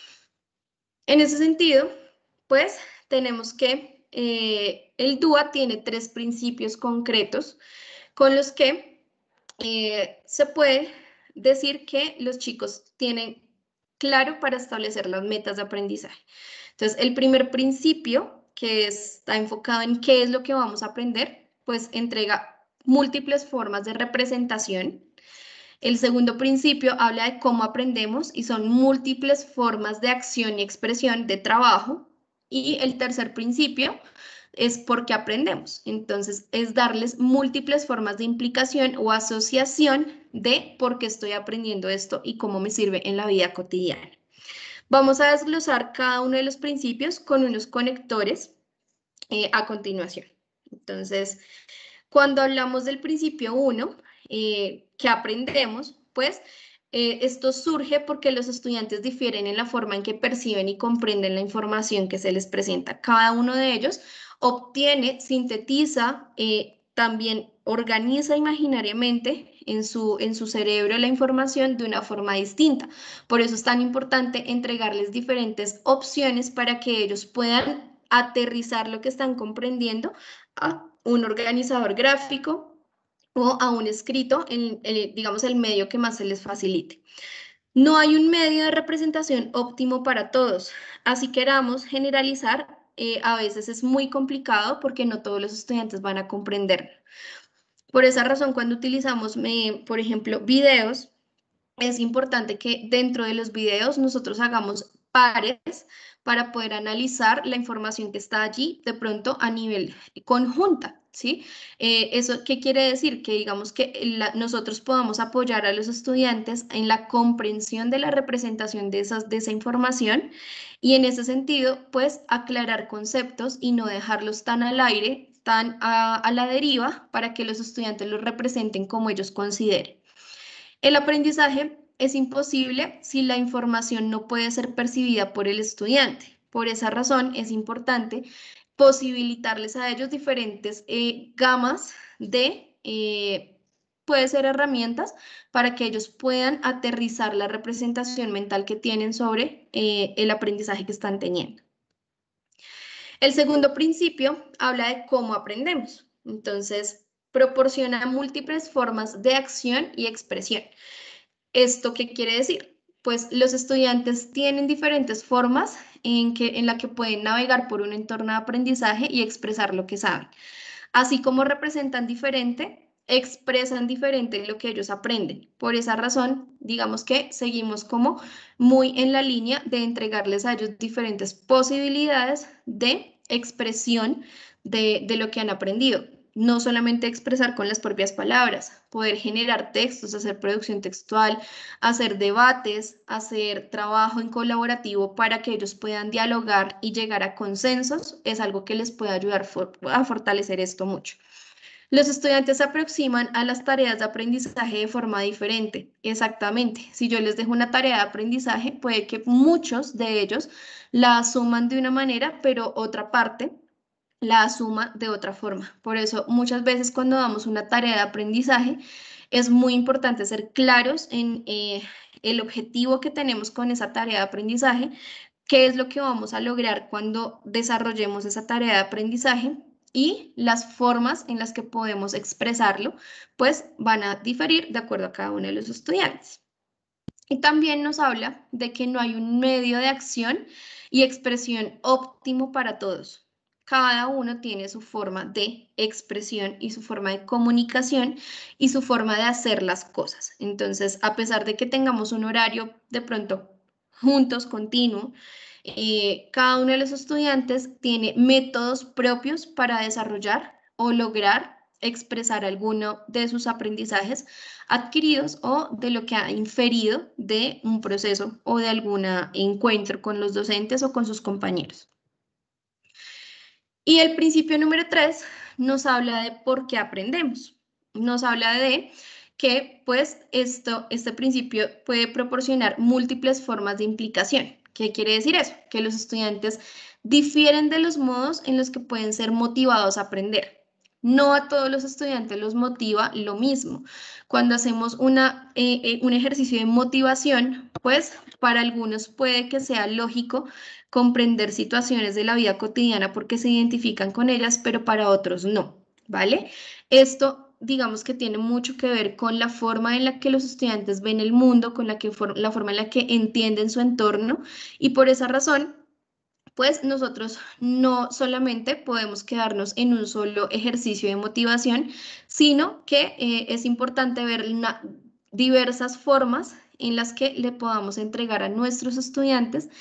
[SPEAKER 2] En ese sentido, pues, tenemos que eh, el D U A tiene tres principios concretos con los que eh, se puede decir que los chicos tienen claro para establecer las metas de aprendizaje. Entonces, el primer principio, que está enfocado en qué es lo que vamos a aprender, pues entrega múltiples formas de representación. El segundo principio habla de cómo aprendemos y son múltiples formas de acción y expresión de trabajo. Y el tercer principio es por qué aprendemos. Entonces, es darles múltiples formas de implicación o asociación de por qué estoy aprendiendo esto y cómo me sirve en la vida cotidiana. Vamos a desglosar cada uno de los principios con unos conectores eh, a continuación. Entonces, cuando hablamos del principio uno, eh, que aprendemos, pues eh, esto surge porque los estudiantes difieren en la forma en que perciben y comprenden la información que se les presenta. Cada uno de ellos obtiene, sintetiza, eh, también organiza imaginariamente en su, en su cerebro la información de una forma distinta. Por eso es tan importante entregarles diferentes opciones para que ellos puedan aterrizar lo que están comprendiendo a un organizador gráfico o a un escrito en, en, digamos, el medio que más se les facilite. No hay un medio de representación óptimo para todos, así queramos generalizar, eh, a veces es muy complicado porque no todos los estudiantes van a comprenderlo. Por esa razón, cuando utilizamos, eh, por ejemplo, videos, es importante que dentro de los videos nosotros hagamos pares para poder analizar la información que está allí de pronto a nivel conjunta, ¿sí? Eh, ¿eso qué quiere decir? Que digamos que la, nosotros podamos apoyar a los estudiantes en la comprensión de la representación de, esas, de esa información y en ese sentido, pues aclarar conceptos y no dejarlos tan al aire, tan a, a la deriva para que los estudiantes los representen como ellos consideren. El aprendizaje es imposible si la información no puede ser percibida por el estudiante. Por esa razón es importante posibilitarles a ellos diferentes eh, gamas de, eh, puede ser herramientas para que ellos puedan aterrizar la representación mental que tienen sobre eh, el aprendizaje que están teniendo. El segundo principio habla de cómo aprendemos. Entonces, proporciona múltiples formas de acción y expresión. ¿Esto qué quiere decir? Pues los estudiantes tienen diferentes formas en, que, en la que pueden navegar por un entorno de aprendizaje y expresar lo que saben. Así como representan diferente, expresan diferente lo que ellos aprenden. Por esa razón, digamos que seguimos como muy en la línea de entregarles a ellos diferentes posibilidades de expresión de, de lo que han aprendido. No solamente expresar con las propias palabras, poder generar textos, hacer producción textual, hacer debates, hacer trabajo en colaborativo para que ellos puedan dialogar y llegar a consensos, es algo que les puede ayudar a fortalecer esto mucho. Los estudiantes se aproximan a las tareas de aprendizaje de forma diferente. Exactamente. Si yo les dejo una tarea de aprendizaje, puede que muchos de ellos la asuman de una manera, pero otra parte la asuma de otra forma. Por eso, muchas veces cuando damos una tarea de aprendizaje, es muy importante ser claros en eh, el objetivo que tenemos con esa tarea de aprendizaje, qué es lo que vamos a lograr cuando desarrollemos esa tarea de aprendizaje y las formas en las que podemos expresarlo, pues van a diferir de acuerdo a cada uno de los estudiantes. Y también nos habla de que no hay un medio de acción y expresión óptimo para todos. Cada uno tiene su forma de expresión y su forma de comunicación y su forma de hacer las cosas. Entonces, a pesar de que tengamos un horario de pronto juntos, continuo, eh, cada uno de los estudiantes tiene métodos propios para desarrollar o lograr expresar alguno de sus aprendizajes adquiridos o de lo que ha inferido de un proceso o de algún encuentro con los docentes o con sus compañeros. Y el principio número tres nos habla de por qué aprendemos. Nos habla de que pues esto, este principio puede proporcionar múltiples formas de implicación. ¿Qué quiere decir eso? Que los estudiantes difieren de los modos en los que pueden ser motivados a aprender. No a todos los estudiantes los motiva lo mismo. Cuando hacemos una, eh, eh, un ejercicio de motivación, pues para algunos puede que sea lógico comprender situaciones de la vida cotidiana porque se identifican con ellas, pero para otros no, ¿vale? Esto, digamos que tiene mucho que ver con la forma en la que los estudiantes ven el mundo, con la, que for la forma en la que entienden su entorno, y por esa razón, pues nosotros no solamente podemos quedarnos en un solo ejercicio de motivación, sino que eh, es importante ver una, diversas formas en las que le podamos entregar a nuestros estudiantes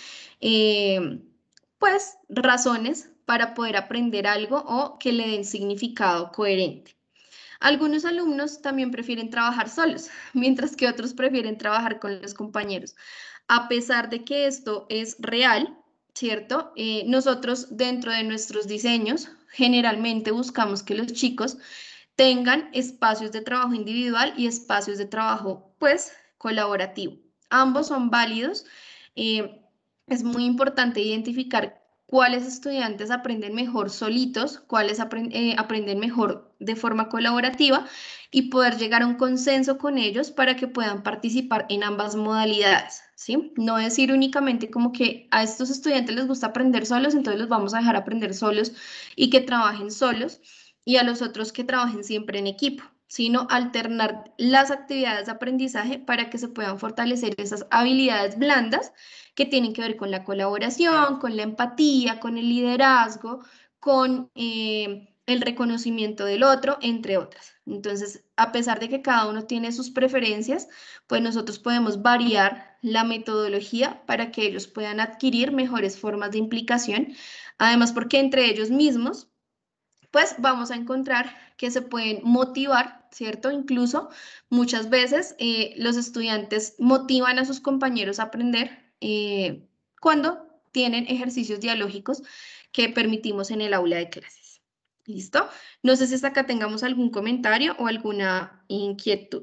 [SPEAKER 2] eh, pues razones para poder aprender algo o que le den significado coherente. Algunos alumnos también prefieren trabajar solos, mientras que otros prefieren trabajar con los compañeros. A pesar de que esto es real, ¿cierto? Eh, nosotros dentro de nuestros diseños generalmente buscamos que los chicos tengan espacios de trabajo individual y espacios de trabajo, pues, colaborativo. Ambos son válidos. Eh, es muy importante identificar cuáles estudiantes aprenden mejor solitos, cuáles aprend eh, aprenden mejor de forma colaborativa y poder llegar a un consenso con ellos para que puedan participar en ambas modalidades, ¿sí? No decir únicamente como que a estos estudiantes les gusta aprender solos, entonces los vamos a dejar aprender solos y que trabajen solos, y a los otros que trabajen siempre en equipo, sino alternar las actividades de aprendizaje para que se puedan fortalecer esas habilidades blandas que tienen que ver con la colaboración, con la empatía, con el liderazgo, con eh, el reconocimiento del otro, entre otras. Entonces, a pesar de que cada uno tiene sus preferencias, pues nosotros podemos variar la metodología para que ellos puedan adquirir mejores formas de implicación, además porque entre ellos mismos pues vamos a encontrar que se pueden motivar, ¿cierto? Incluso muchas veces eh, los estudiantes motivan a sus compañeros a aprender eh, cuando tienen ejercicios dialógicos que permitimos en el aula de clases. ¿Listo? No sé si hasta acá tengamos algún comentario o alguna inquietud.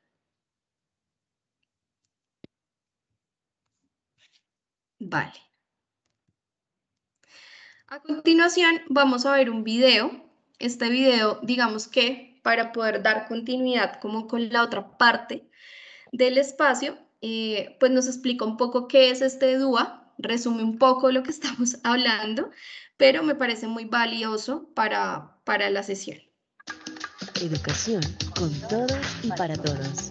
[SPEAKER 2] Vale. A continuación vamos a ver un video. Este video, digamos que para poder dar continuidad como con la otra parte del espacio, eh, pues nos explica un poco qué es este D U A, resume un poco lo que estamos hablando, pero me parece muy valioso para, para la sesión.
[SPEAKER 8] Educación con todos y para todos.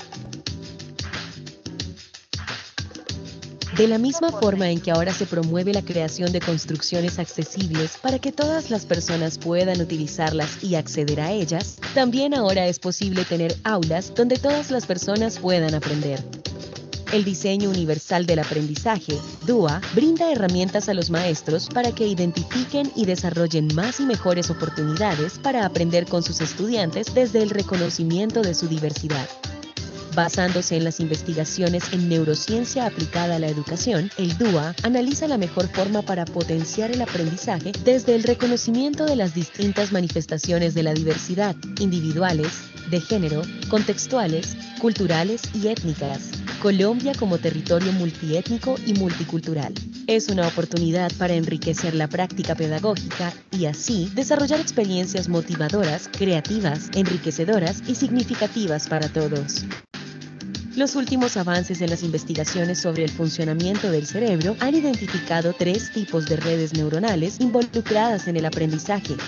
[SPEAKER 8] De la misma forma en que ahora se promueve la creación de construcciones accesibles para que todas las personas puedan utilizarlas y acceder a ellas, también ahora es posible tener aulas donde todas las personas puedan aprender. El diseño universal del aprendizaje, D U A, brinda herramientas a los maestros para que identifiquen y desarrollen más y mejores oportunidades para aprender con sus estudiantes desde el reconocimiento de su diversidad. Basándose en las investigaciones en neurociencia aplicada a la educación, el D U A analiza la mejor forma para potenciar el aprendizaje desde el reconocimiento de las distintas manifestaciones de la diversidad, individuales, de género, contextuales, culturales y étnicas. Colombia como territorio multiétnico y multicultural. Es una oportunidad para enriquecer la práctica pedagógica y así desarrollar experiencias motivadoras, creativas, enriquecedoras y significativas para todos. Los últimos avances en las investigaciones sobre el funcionamiento del cerebro han identificado tres tipos de redes neuronales involucradas en el aprendizaje: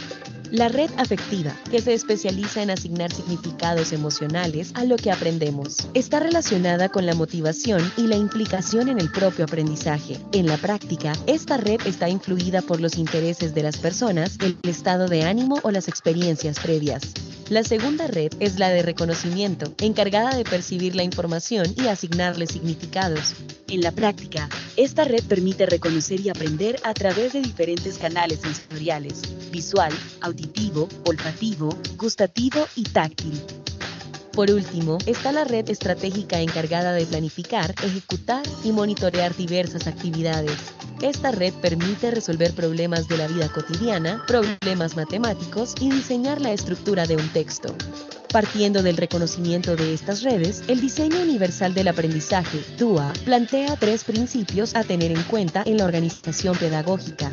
[SPEAKER 8] La red afectiva, que se especializa en asignar significados emocionales a lo que aprendemos. Está relacionada con la motivación y la implicación en el propio aprendizaje. En la práctica, esta red está influida por los intereses de las personas, el estado de ánimo o las experiencias previas. La segunda red es la de reconocimiento, encargada de percibir la información y asignarle significados. En la práctica, esta red permite reconocer y aprender a través de diferentes canales sensoriales: visual, auditivo, olfativo, gustativo y táctil. Por último, está la red estratégica encargada de planificar, ejecutar y monitorear diversas actividades. Esta red permite resolver problemas de la vida cotidiana, problemas matemáticos y diseñar la estructura de un texto. Partiendo del reconocimiento de estas redes, el Diseño Universal del Aprendizaje, D U A, plantea tres principios a tener en cuenta en la organización pedagógica.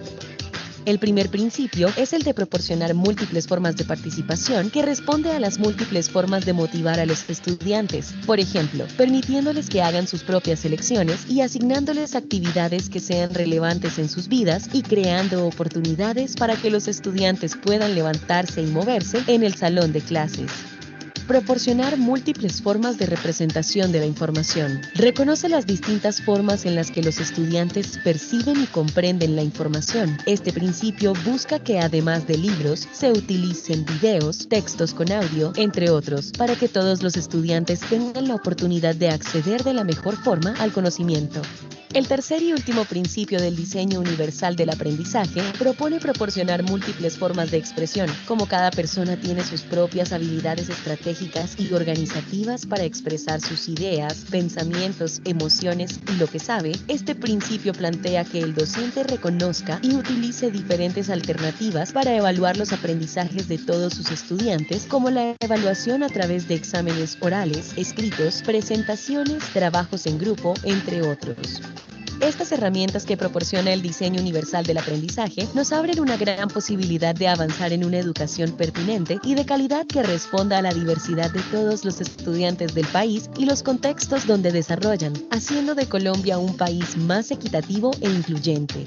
[SPEAKER 8] El primer principio es el de proporcionar múltiples formas de participación que responde a las múltiples formas de motivar a los estudiantes. Por ejemplo, permitiéndoles que hagan sus propias elecciones y asignándoles actividades que sean relevantes en sus vidas y creando oportunidades para que los estudiantes puedan levantarse y moverse en el salón de clases. Proporcionar múltiples formas de representación de la información. Reconoce las distintas formas en las que los estudiantes perciben y comprenden la información. Este principio busca que, además de libros, se utilicen videos, textos con audio, entre otros, para que todos los estudiantes tengan la oportunidad de acceder de la mejor forma al conocimiento. El tercer y último principio del Diseño Universal del Aprendizaje propone proporcionar múltiples formas de expresión. Como cada persona tiene sus propias habilidades estratégicas y organizativas para expresar sus ideas, pensamientos, emociones y lo que sabe, este principio plantea que el docente reconozca y utilice diferentes alternativas para evaluar los aprendizajes de todos sus estudiantes, como la evaluación a través de exámenes orales, escritos, presentaciones, trabajos en grupo, entre otros. Estas herramientas que proporciona el Diseño Universal del Aprendizaje nos abren una gran posibilidad de avanzar en una educación pertinente y de calidad que responda a la diversidad de todos los estudiantes del país y los contextos donde desarrollan, haciendo de Colombia un país más equitativo e incluyente.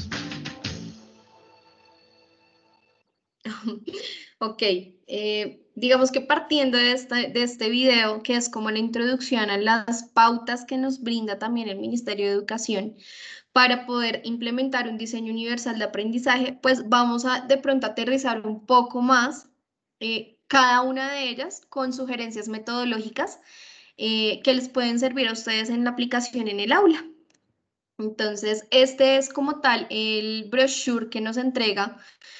[SPEAKER 2] Ok, eh, digamos que partiendo de este, de este video, que es como la introducción a las pautas que nos brinda también el Ministerio de Educación para poder implementar un diseño universal de aprendizaje, pues vamos a de pronto aterrizar un poco más eh, cada una de ellas con sugerencias metodológicas eh, que les pueden servir a ustedes en la aplicación en el aula. Entonces, este es como tal el brochure que nos entrega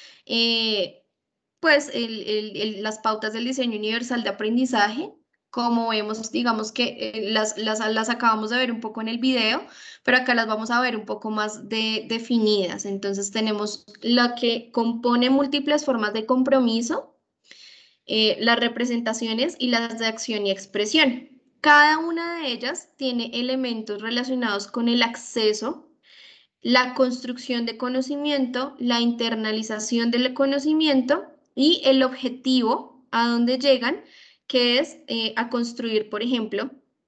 [SPEAKER 2] eh, pues el, el, el, las pautas del diseño universal de aprendizaje. Como vemos, digamos que eh, las, las, las acabamos de ver un poco en el video, pero acá las vamos a ver un poco más de, definidas. Entonces tenemos lo que compone múltiples formas de compromiso, eh, las representaciones y las de acción y expresión. Cada una de ellas tiene elementos relacionados con el acceso, la construcción de conocimiento, la internalización del conocimiento y el objetivo a donde llegan, que es eh, a construir, por ejemplo,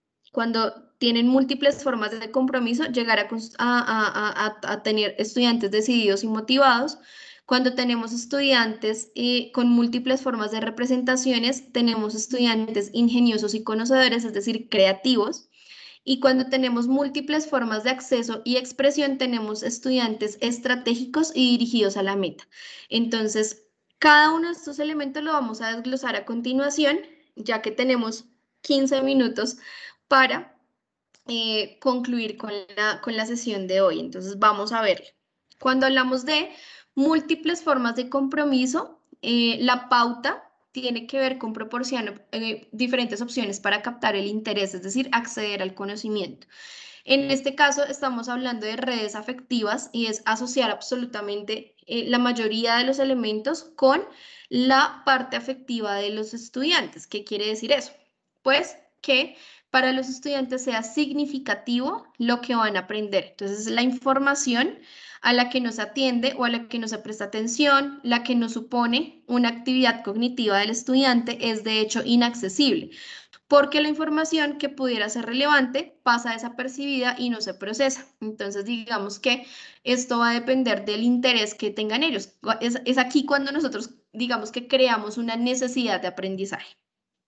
[SPEAKER 2] cuando tienen múltiples formas de compromiso, llegar a, a, a, a tener estudiantes decididos y motivados. Cuando tenemos estudiantes eh, con múltiples formas de representaciones, tenemos estudiantes ingeniosos y conocedores, es decir, creativos. Y cuando tenemos múltiples formas de acceso y expresión, tenemos estudiantes estratégicos y dirigidos a la meta. Entonces, cada uno de estos elementos lo vamos a desglosar a continuación, ya que tenemos quince minutos para eh, concluir con la, con la sesión de hoy. Entonces, vamos a ver. Cuando hablamos de múltiples formas de compromiso, eh, la pauta tiene que ver con proporcionar eh, diferentes opciones para captar el interés, es decir, acceder al conocimiento. En este caso estamos hablando de redes afectivas y es asociar absolutamente eh, la mayoría de los elementos con la parte afectiva de los estudiantes. ¿Qué quiere decir eso? Pues que para los estudiantes sea significativo lo que van a aprender. Entonces, la información a la que nos atiende o a la que nos presta atención, la que nos supone una actividad cognitiva del estudiante, es de hecho inaccesible, porque la información que pudiera ser relevante pasa desapercibida y no se procesa. Entonces, digamos que esto va a depender del interés que tengan ellos. Es, es aquí cuando nosotros digamos que creamos una necesidad de aprendizaje.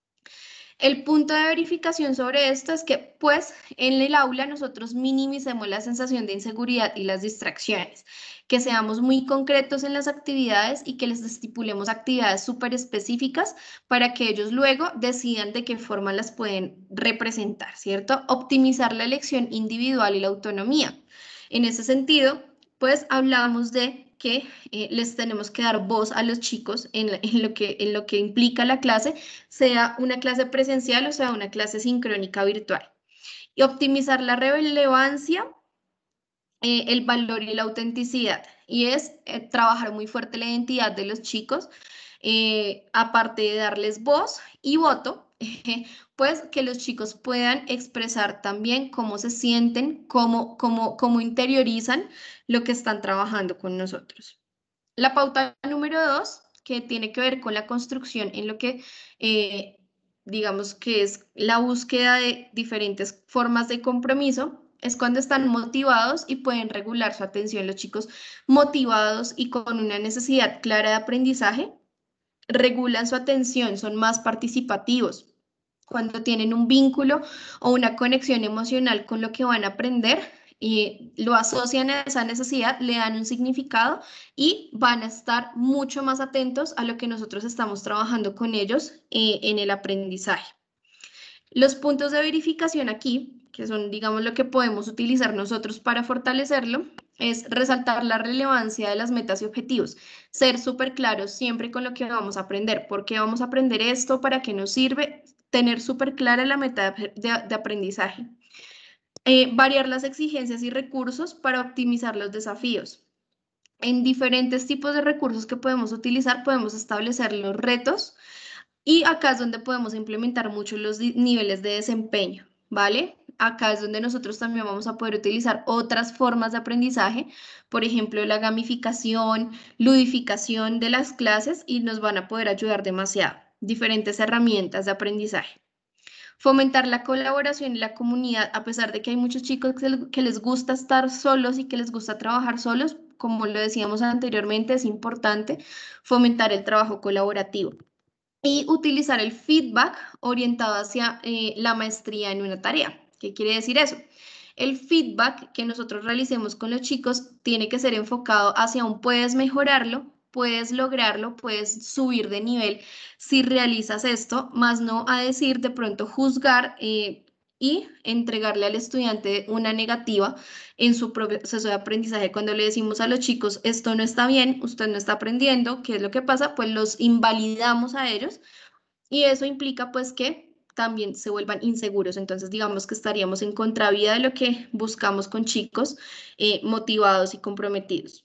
[SPEAKER 2] El punto de verificación sobre esto es que, pues, en el aula nosotros minimicemos la sensación de inseguridad y las distracciones, que seamos muy concretos en las actividades y que les estipulemos actividades súper específicas para que ellos luego decidan de qué forma las pueden representar, ¿cierto? Optimizar la elección individual y la autonomía. En ese sentido, pues, hablamos de que eh, les tenemos que dar voz a los chicos en, la, en, lo que, en lo que implica la clase, sea una clase presencial o sea una clase sincrónica virtual. Y optimizar la relevancia, eh, el valor y la autenticidad. Y es eh, trabajar muy fuerte la identidad de los chicos, eh, aparte de darles voz y voto, pues que los chicos puedan expresar también cómo se sienten, cómo, cómo, cómo interiorizan lo que están trabajando con nosotros. La pauta número dos, que tiene que ver con la construcción en lo que, eh, digamos que es la búsqueda de diferentes formas de compromiso, es cuando están motivados y pueden regular su atención. Los chicos motivados y con una necesidad clara de aprendizaje, regulan su atención, son más participativos. Cuando tienen un vínculo o una conexión emocional con lo que van a aprender, y lo asocian a esa necesidad, le dan un significado y van a estar mucho más atentos a lo que nosotros estamos trabajando con ellos eh, en el aprendizaje. Los puntos de verificación aquí, que son, digamos, lo que podemos utilizar nosotros para fortalecerlo, es resaltar la relevancia de las metas y objetivos, ser súper claros siempre con lo que vamos a aprender, por qué vamos a aprender esto, para qué nos sirve, tener súper clara la meta de, de, de aprendizaje. Eh, variar las exigencias y recursos para optimizar los desafíos. En diferentes tipos de recursos que podemos utilizar, podemos establecer los retos y acá es donde podemos implementar mucho los niveles de desempeño, ¿vale? Acá es donde nosotros también vamos a poder utilizar otras formas de aprendizaje, por ejemplo, la gamificación, ludificación de las clases y nos van a poder ayudar demasiado. Diferentes herramientas de aprendizaje. Fomentar la colaboración en la comunidad, a pesar de que hay muchos chicos que les gusta estar solos y que les gusta trabajar solos, como lo decíamos anteriormente, es importante fomentar el trabajo colaborativo y utilizar el feedback orientado hacia eh, la maestría en una tarea. ¿Qué quiere decir eso? El feedback que nosotros realicemos con los chicos tiene que ser enfocado hacia un puedes mejorarlo, puedes lograrlo, puedes subir de nivel si realizas esto, más no a decir de pronto juzgar eh, y entregarle al estudiante una negativa en su proceso de aprendizaje. Cuando le decimos a los chicos, esto no está bien, usted no está aprendiendo, ¿qué es lo que pasa? Pues los invalidamos a ellos y eso implica pues que también se vuelvan inseguros. Entonces digamos que estaríamos en contravía de lo que buscamos con chicos eh, motivados y comprometidos.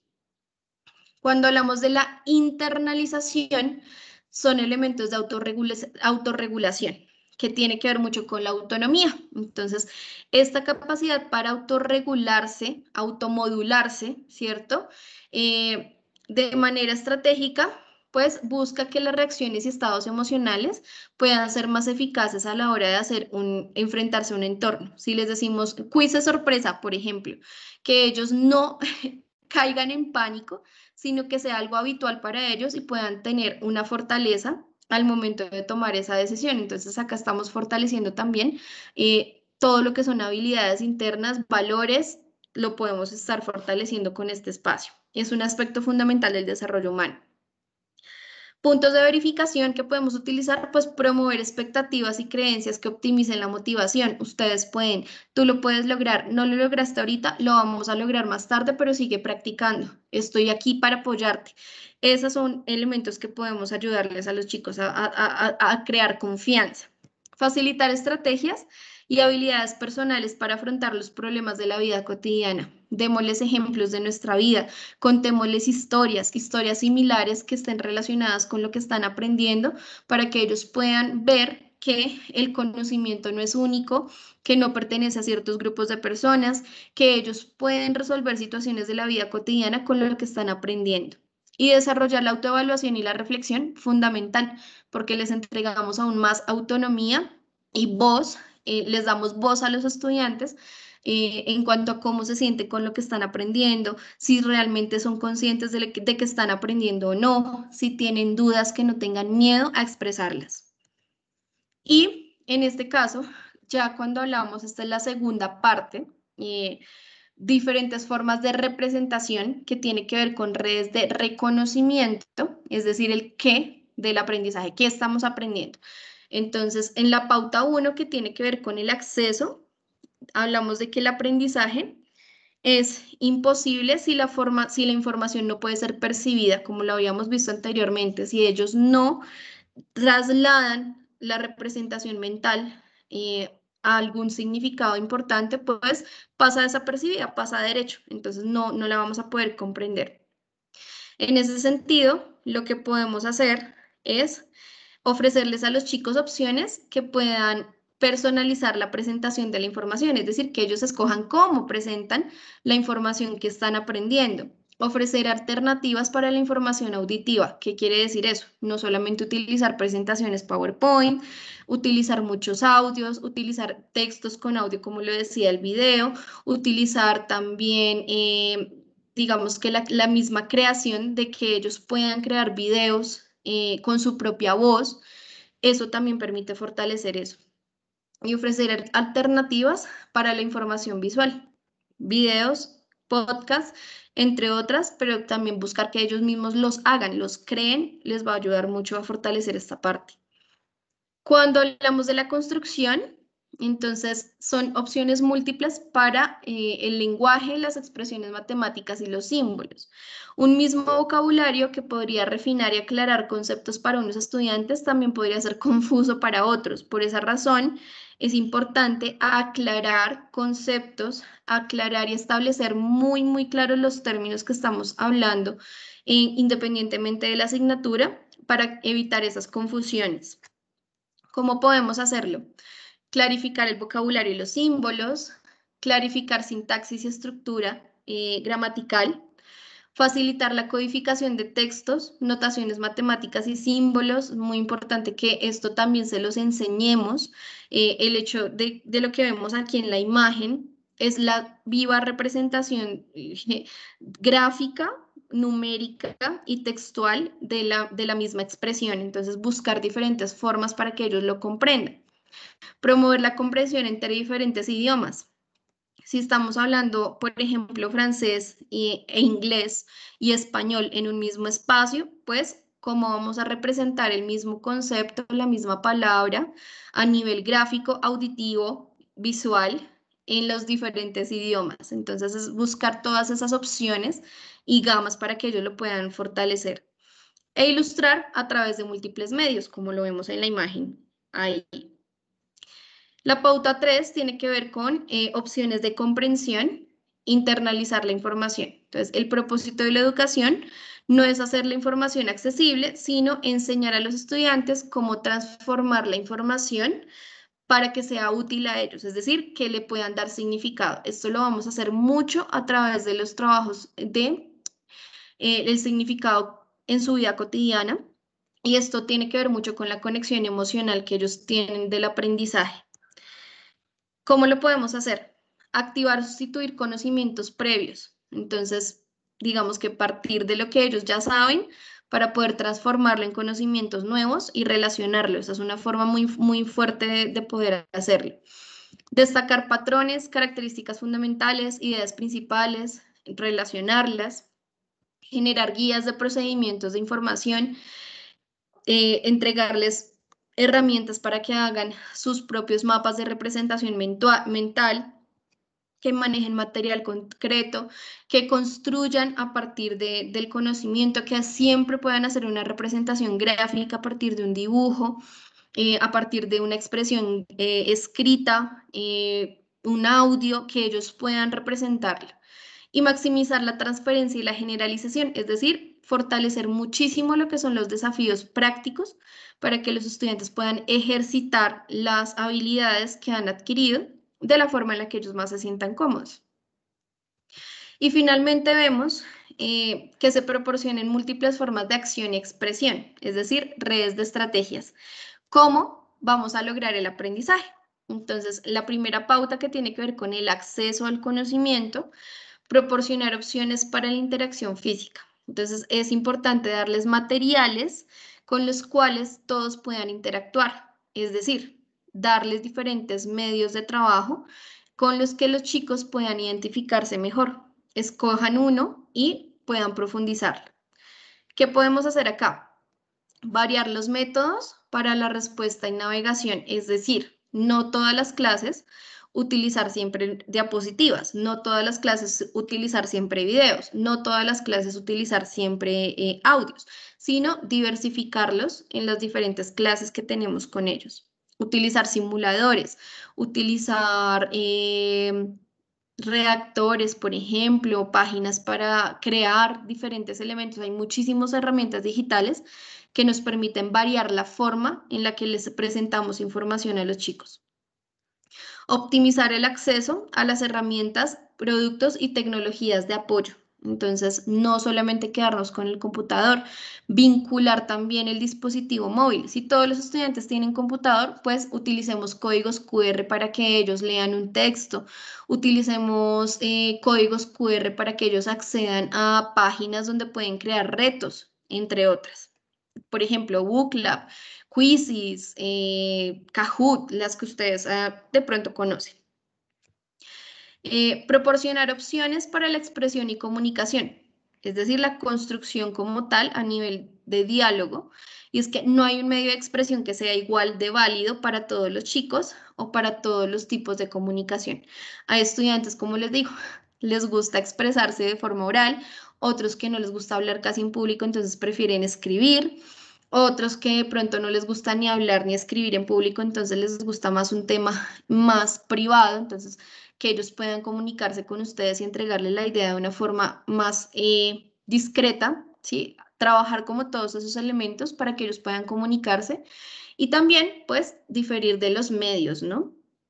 [SPEAKER 2] Cuando hablamos de la internalización, son elementos de autorregula- autorregulación, que tiene que ver mucho con la autonomía. Entonces, esta capacidad para autorregularse, automodularse, ¿cierto? Eh, de manera estratégica, pues busca que las reacciones y estados emocionales puedan ser más eficaces a la hora de hacer un, enfrentarse a un entorno. Si les decimos quiz de sorpresa, por ejemplo, que ellos no caigan en pánico, sino que sea algo habitual para ellos y puedan tener una fortaleza al momento de tomar esa decisión. Entonces acá estamos fortaleciendo también eh, todo lo que son habilidades internas, valores, lo podemos estar fortaleciendo con este espacio. Es un aspecto fundamental del desarrollo humano. Puntos de verificación que podemos utilizar, pues promover expectativas y creencias que optimicen la motivación. Ustedes pueden, tú lo puedes lograr, no lo lograste ahorita, lo vamos a lograr más tarde, pero sigue practicando. Estoy aquí para apoyarte. Esos son elementos que podemos ayudarles a los chicos a, a, a, a crear confianza. Facilitar estrategias y habilidades personales para afrontar los problemas de la vida cotidiana. Démosles ejemplos de nuestra vida, contémosles historias, historias similares que estén relacionadas con lo que están aprendiendo para que ellos puedan ver que el conocimiento no es único, que no pertenece a ciertos grupos de personas, que ellos pueden resolver situaciones de la vida cotidiana con lo que están aprendiendo. Y desarrollar la autoevaluación y la reflexión, fundamental, porque les entregamos aún más autonomía y voz, eh, les damos voz a los estudiantes eh, en cuanto a cómo se sienten con lo que están aprendiendo, si realmente son conscientes de, que, de que están aprendiendo o no, si tienen dudas, que no tengan miedo a expresarlas. Y en este caso, ya cuando hablamos, esta es la segunda parte, eh, diferentes formas de representación que tiene que ver con redes de reconocimiento, es decir, el qué del aprendizaje, qué estamos aprendiendo. Entonces, en la pauta uno, que tiene que ver con el acceso, hablamos de que el aprendizaje es imposible si la, forma, si la información no puede ser percibida, como lo habíamos visto anteriormente, si ellos no trasladan la representación mental eh, a algún significado importante, pues pasa desapercibida, pasa derecho, entonces no, no la vamos a poder comprender. En ese sentido, lo que podemos hacer es ofrecerles a los chicos opciones que puedan personalizar la presentación de la información, es decir, que ellos escojan cómo presentan la información que están aprendiendo. Ofrecer alternativas para la información auditiva. ¿Qué quiere decir eso? No solamente utilizar presentaciones PowerPoint, utilizar muchos audios, utilizar textos con audio, como lo decía el video, utilizar también, eh, digamos que la, la misma creación de que ellos puedan crear videos eh, con su propia voz. Eso también permite fortalecer eso. Y ofrecer alternativas para la información visual, videos, podcasts, entre otras, pero también buscar que ellos mismos los hagan, los creen, les va a ayudar mucho a fortalecer esta parte. Cuando hablamos de la construcción, entonces son opciones múltiples para eh, el lenguaje, las expresiones matemáticas y los símbolos. Un mismo vocabulario que podría refinar y aclarar conceptos para unos estudiantes también podría ser confuso para otros. Por esa razón, es importante aclarar conceptos, aclarar y establecer muy, muy claros los términos que estamos hablando, eh, independientemente de la asignatura, para evitar esas confusiones. ¿Cómo podemos hacerlo? Clarificar el vocabulario y los símbolos, clarificar sintaxis y estructura eh, gramatical, facilitar la codificación de textos, notaciones matemáticas y símbolos. Muy importante que esto también se los enseñemos. Eh, el hecho de, de lo que vemos aquí en la imagen es la viva representación eh, gráfica, numérica y textual de la, de la misma expresión. Entonces, buscar diferentes formas para que ellos lo comprendan. Promover la comprensión entre diferentes idiomas. Si estamos hablando, por ejemplo, francés e inglés y español en un mismo espacio, pues, ¿cómo vamos a representar el mismo concepto, la misma palabra a nivel gráfico, auditivo, visual en los diferentes idiomas? Entonces, es buscar todas esas opciones y gamas para que ellos lo puedan fortalecer. E ilustrar a través de múltiples medios, como lo vemos en la imagen ahí. La pauta tres tiene que ver con eh, opciones de comprensión, internalizar la información. Entonces, el propósito de la educación no es hacer la información accesible, sino enseñar a los estudiantes cómo transformar la información para que sea útil a ellos, es decir, que le puedan dar significado. Esto lo vamos a hacer mucho a través de los trabajos de eh, el significado en su vida cotidiana, y esto tiene que ver mucho con la conexión emocional que ellos tienen del aprendizaje. ¿Cómo lo podemos hacer? Activar o sustituir conocimientos previos. Entonces, digamos que partir de lo que ellos ya saben para poder transformarlo en conocimientos nuevos y relacionarlo. Esa es una forma muy, muy fuerte de, de poder hacerlo. Destacar patrones, características fundamentales, ideas principales, relacionarlas, generar guías de procedimientos de información, eh, entregarles herramientas para que hagan sus propios mapas de representación mental, que manejen material concreto, que construyan a partir de, del conocimiento, que siempre puedan hacer una representación gráfica a partir de un dibujo, eh, a partir de una expresión eh, escrita, eh, un audio, que ellos puedan representarlo. Y maximizar la transferencia y la generalización, es decir, fortalecer muchísimo lo que son los desafíos prácticos para que los estudiantes puedan ejercitar las habilidades que han adquirido de la forma en la que ellos más se sientan cómodos. Y finalmente vemos eh, que se proporcionen múltiples formas de acción y expresión, es decir, redes de estrategias. ¿Cómo vamos a lograr el aprendizaje? Entonces, la primera pauta que tiene que ver con el acceso al conocimiento, proporcionar opciones para la interacción física. Entonces, es importante darles materiales con los cuales todos puedan interactuar, es decir, darles diferentes medios de trabajo con los que los chicos puedan identificarse mejor. Escojan uno y puedan profundizar. ¿Qué podemos hacer acá? Variar los métodos para la respuesta y navegación, es decir, no todas las clases utilizar siempre diapositivas, no todas las clases utilizar siempre videos, no todas las clases utilizar siempre eh, audios, sino diversificarlos en las diferentes clases que tenemos con ellos. Utilizar simuladores, utilizar eh, redactores, por ejemplo, páginas para crear diferentes elementos. Hay muchísimas herramientas digitales que nos permiten variar la forma en la que les presentamos información a los chicos. Optimizar el acceso a las herramientas, productos y tecnologías de apoyo. Entonces, no solamente quedarnos con el computador, vincular también el dispositivo móvil. Si todos los estudiantes tienen computador, pues utilicemos códigos cu erre para que ellos lean un texto, utilicemos eh, códigos cu erre para que ellos accedan a páginas donde pueden crear retos, entre otras. Por ejemplo, Booklab, Quizzes, eh, Kahoot, las que ustedes eh, de pronto conocen. Eh, proporcionar opciones para la expresión y comunicación, es decir, la construcción como tal a nivel de diálogo. Y es que no hay un medio de expresión que sea igual de válido para todos los chicos o para todos los tipos de comunicación. Hay estudiantes, como les digo, les gusta expresarse de forma oral, otros que no les gusta hablar casi en público, entonces prefieren escribir. Otros que de pronto no les gusta ni hablar ni escribir en público, entonces les gusta más un tema más privado, entonces que ellos puedan comunicarse con ustedes y entregarles la idea de una forma más eh, discreta, ¿sí? Trabajar como todos esos elementos para que ellos puedan comunicarse y también, pues, diferir de los medios, ¿no?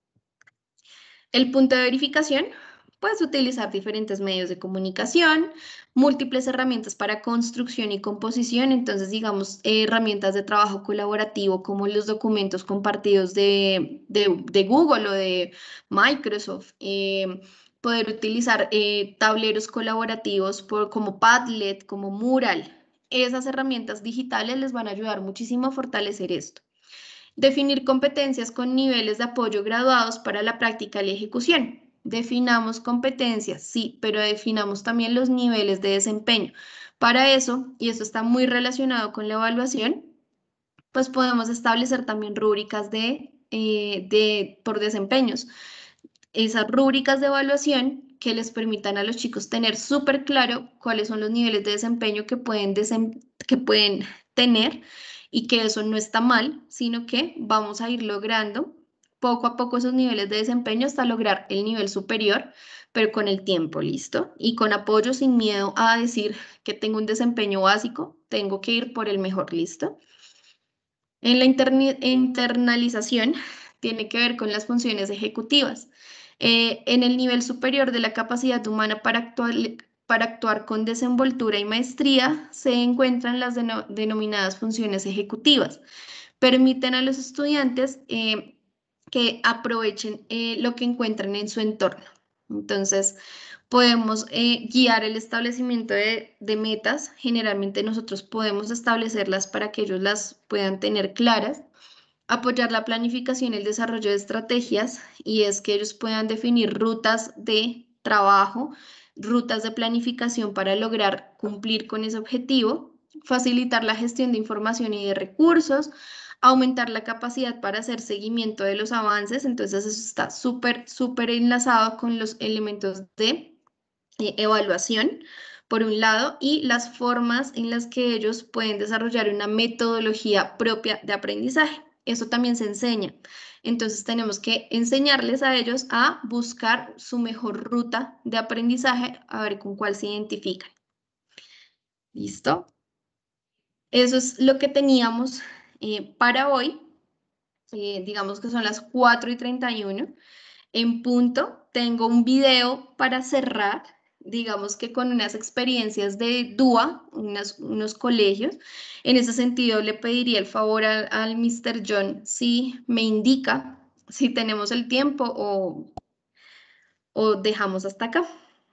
[SPEAKER 2] El punto de verificación, puedes utilizar diferentes medios de comunicación, múltiples herramientas para construcción y composición, entonces digamos herramientas de trabajo colaborativo como los documentos compartidos de, de, de Google o de Microsoft, eh, poder utilizar eh, tableros colaborativos por, como Padlet, como Mural. Esas herramientas digitales les van a ayudar muchísimo a fortalecer esto. Definir competencias con niveles de apoyo graduados para la práctica y la ejecución. Definamos competencias, sí, pero definamos también los niveles de desempeño. Para eso, y esto está muy relacionado con la evaluación, pues podemos establecer también rúbricas de, eh, de, por desempeños. Esas rúbricas de evaluación que les permitan a los chicos tener súper claro cuáles son los niveles de desempeño que pueden, desem que pueden tener y que eso no está mal, sino que vamos a ir logrando poco a poco esos niveles de desempeño hasta lograr el nivel superior, pero con el tiempo, ¿listo? Y con apoyo, sin miedo a decir que tengo un desempeño básico, tengo que ir por el mejor, ¿listo? En la internalización tiene que ver con las funciones ejecutivas. Eh, en el nivel superior de la capacidad humana para actuar, para actuar con desenvoltura y maestría se encuentran las deno, denominadas funciones ejecutivas. Permiten a los estudiantes eh, que aprovechen eh, lo que encuentran en su entorno. Entonces, podemos eh, guiar el establecimiento de, de metas. Generalmente nosotros podemos establecerlas para que ellos las puedan tener claras. Apoyar la planificación y el desarrollo de estrategias, y es que ellos puedan definir rutas de trabajo, rutas de planificación para lograr cumplir con ese objetivo. Facilitar la gestión de información y de recursos, aumentar la capacidad para hacer seguimiento de los avances, entonces eso está súper, súper enlazado con los elementos de eh, evaluación, por un lado, y las formas en las que ellos pueden desarrollar una metodología propia de aprendizaje. Eso también se enseña. Entonces tenemos que enseñarles a ellos a buscar su mejor ruta de aprendizaje, a ver con cuál se identifican. ¿Listo? Eso es lo que teníamos eh, para hoy. Eh, digamos que son las cuatro y treinta y uno. En punto, tengo un video para cerrar, digamos que con unas experiencias de D U A, unas, unos colegios. En ese sentido, le pediría el favor al, al mister John si me indica si tenemos el tiempo o, o dejamos hasta acá.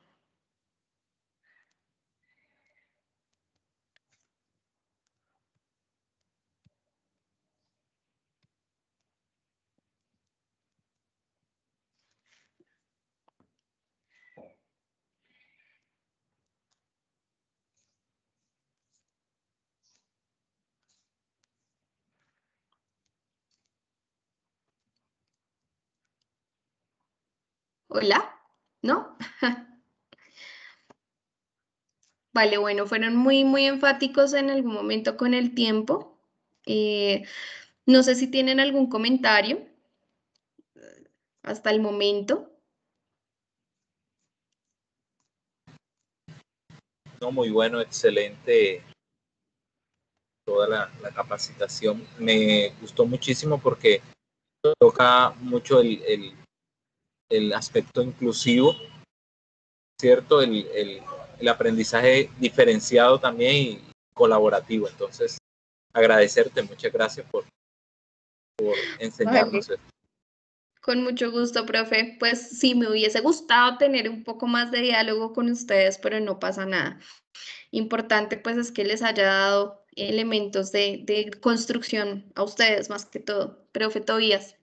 [SPEAKER 2] ¿Hola? ¿No? Vale, bueno, fueron muy, muy enfáticos en algún momento con el tiempo. Eh, no sé si tienen algún comentario hasta el momento.
[SPEAKER 9] No, muy bueno, excelente toda la, la capacitación. Me gustó muchísimo porque toca mucho el, el, el aspecto inclusivo, ¿cierto? El, el, el aprendizaje diferenciado también y colaborativo. Entonces, agradecerte, muchas gracias por, por enseñarnos
[SPEAKER 2] Vale.
[SPEAKER 9] esto.
[SPEAKER 2] Con mucho gusto, profe. Pues sí, me hubiese gustado tener un poco más de diálogo con ustedes, pero no pasa nada. Importante pues es que les haya dado elementos de, de construcción a ustedes más que todo. Profe Tobías.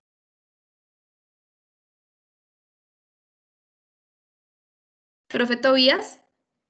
[SPEAKER 2] Profe Tobías.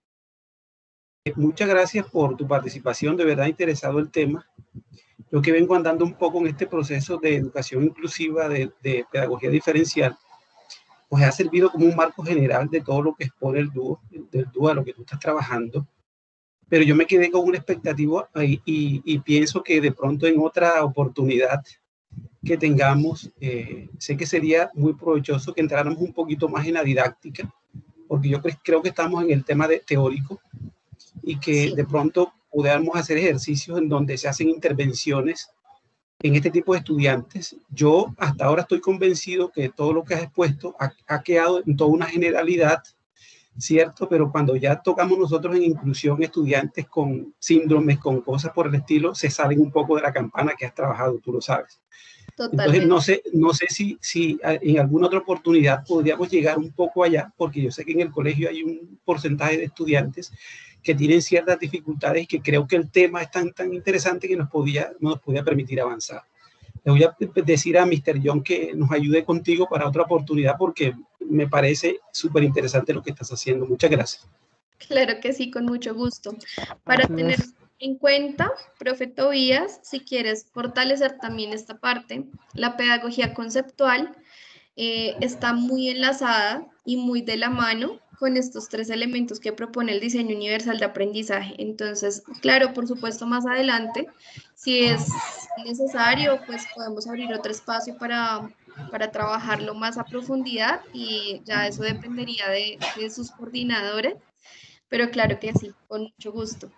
[SPEAKER 7] Muchas gracias por tu participación, de verdad interesado el tema. Yo que vengo andando un poco en este proceso de educación inclusiva, de, de pedagogía diferencial, pues ha servido como un marco general de todo lo que expone el dúo, del dúo a lo que tú estás trabajando. Pero yo me quedé con una expectativa y, y, y pienso que de pronto en otra oportunidad que tengamos, eh, sé que sería muy provechoso que entráramos un poquito más en la didáctica, porque yo creo que estamos en el tema de teórico y que
[SPEAKER 2] Sí.
[SPEAKER 7] de pronto pudiéramos hacer ejercicios en donde se hacen intervenciones en este tipo de estudiantes. Yo hasta ahora estoy convencido que todo lo que has expuesto ha, ha quedado en toda una generalidad, ¿cierto? Pero cuando ya tocamos nosotros en inclusión estudiantes con síndromes, con cosas por el estilo, se salen un poco de la campana que has trabajado, tú lo sabes.
[SPEAKER 2] Totalmente.
[SPEAKER 7] Entonces, no sé, no sé si, si en alguna otra oportunidad podríamos llegar un poco allá, porque yo sé que en el colegio hay un porcentaje de estudiantes que tienen ciertas dificultades y que creo que el tema es tan, tan interesante que nos podía, nos podía permitir avanzar. Le voy a decir a mister John que nos ayude contigo para otra oportunidad porque me parece súper interesante lo que estás haciendo. Muchas gracias.
[SPEAKER 2] Claro que sí, con mucho gusto. Para
[SPEAKER 1] Así
[SPEAKER 2] tener
[SPEAKER 1] es.
[SPEAKER 2] en cuenta, profe Tobías, si quieres fortalecer también esta parte, la pedagogía conceptual eh, está muy enlazada y muy de la mano con estos tres elementos que propone el diseño universal de aprendizaje. Entonces, claro, por supuesto, más adelante, si es necesario, pues podemos abrir otro espacio para, para trabajarlo más a profundidad y ya eso dependería de, de sus coordinadores, pero claro que sí, con mucho gusto.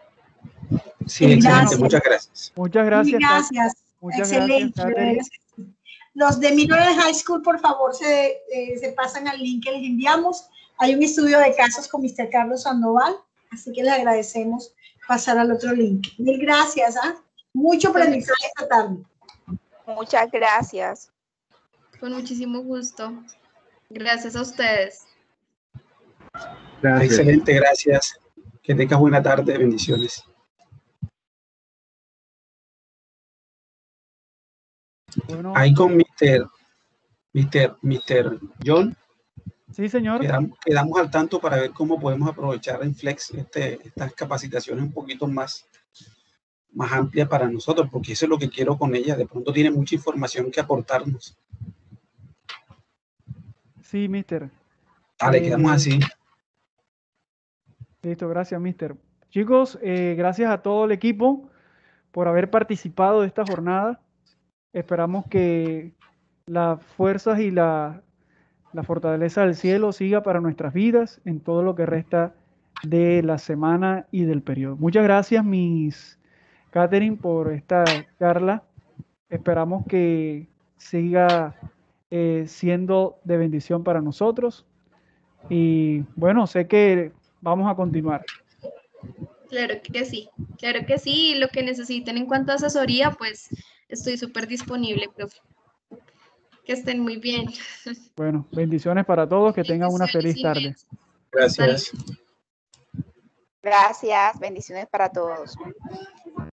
[SPEAKER 7] Sí, excelente.
[SPEAKER 6] Gracias.
[SPEAKER 7] Muchas gracias.
[SPEAKER 1] Muchas gracias.
[SPEAKER 6] Gracias.
[SPEAKER 1] Muchas
[SPEAKER 6] Excelente.
[SPEAKER 1] gracias, Catherine.
[SPEAKER 6] Los de Middle High School, por favor, se, eh, se pasan al link que les enviamos. Hay un estudio de casos con mister Carlos Sandoval, así que les agradecemos pasar al otro link. Mil gracias. ¿eh? Mucho aprendizaje esta tarde.
[SPEAKER 10] Muchas gracias.
[SPEAKER 2] Con muchísimo gusto. Gracias a ustedes.
[SPEAKER 7] Gracias. Excelente, gracias. Que tengas buena tarde. Bendiciones.
[SPEAKER 1] Bueno,
[SPEAKER 7] ahí con mister mister mister John.
[SPEAKER 1] Sí, señor.
[SPEAKER 7] Quedamos, quedamos al tanto para ver cómo podemos aprovechar en Flex este, estas capacitaciones un poquito más, más amplias para nosotros, porque eso es lo que quiero con ella. De pronto tiene mucha información que aportarnos.
[SPEAKER 1] Sí, mister.
[SPEAKER 7] Vale,
[SPEAKER 1] eh,
[SPEAKER 7] quedamos así.
[SPEAKER 1] Listo, gracias, mister. Chicos, eh, gracias a todo el equipo por haber participado de esta jornada. Esperamos que las fuerzas y la, la fortaleza del cielo siga para nuestras vidas en todo lo que resta de la semana y del periodo. Muchas gracias, Miss Catherine, por esta charla. Esperamos que siga eh, siendo de bendición para nosotros. Y bueno, sé que vamos a continuar.
[SPEAKER 2] Claro que sí, claro que sí. Lo que necesiten en cuanto a asesoría, pues estoy súper disponible, profe. Que estén muy bien.
[SPEAKER 1] Bueno, bendiciones para todos, que tengan una feliz tarde.
[SPEAKER 9] Gracias.
[SPEAKER 10] Gracias, bendiciones para todos.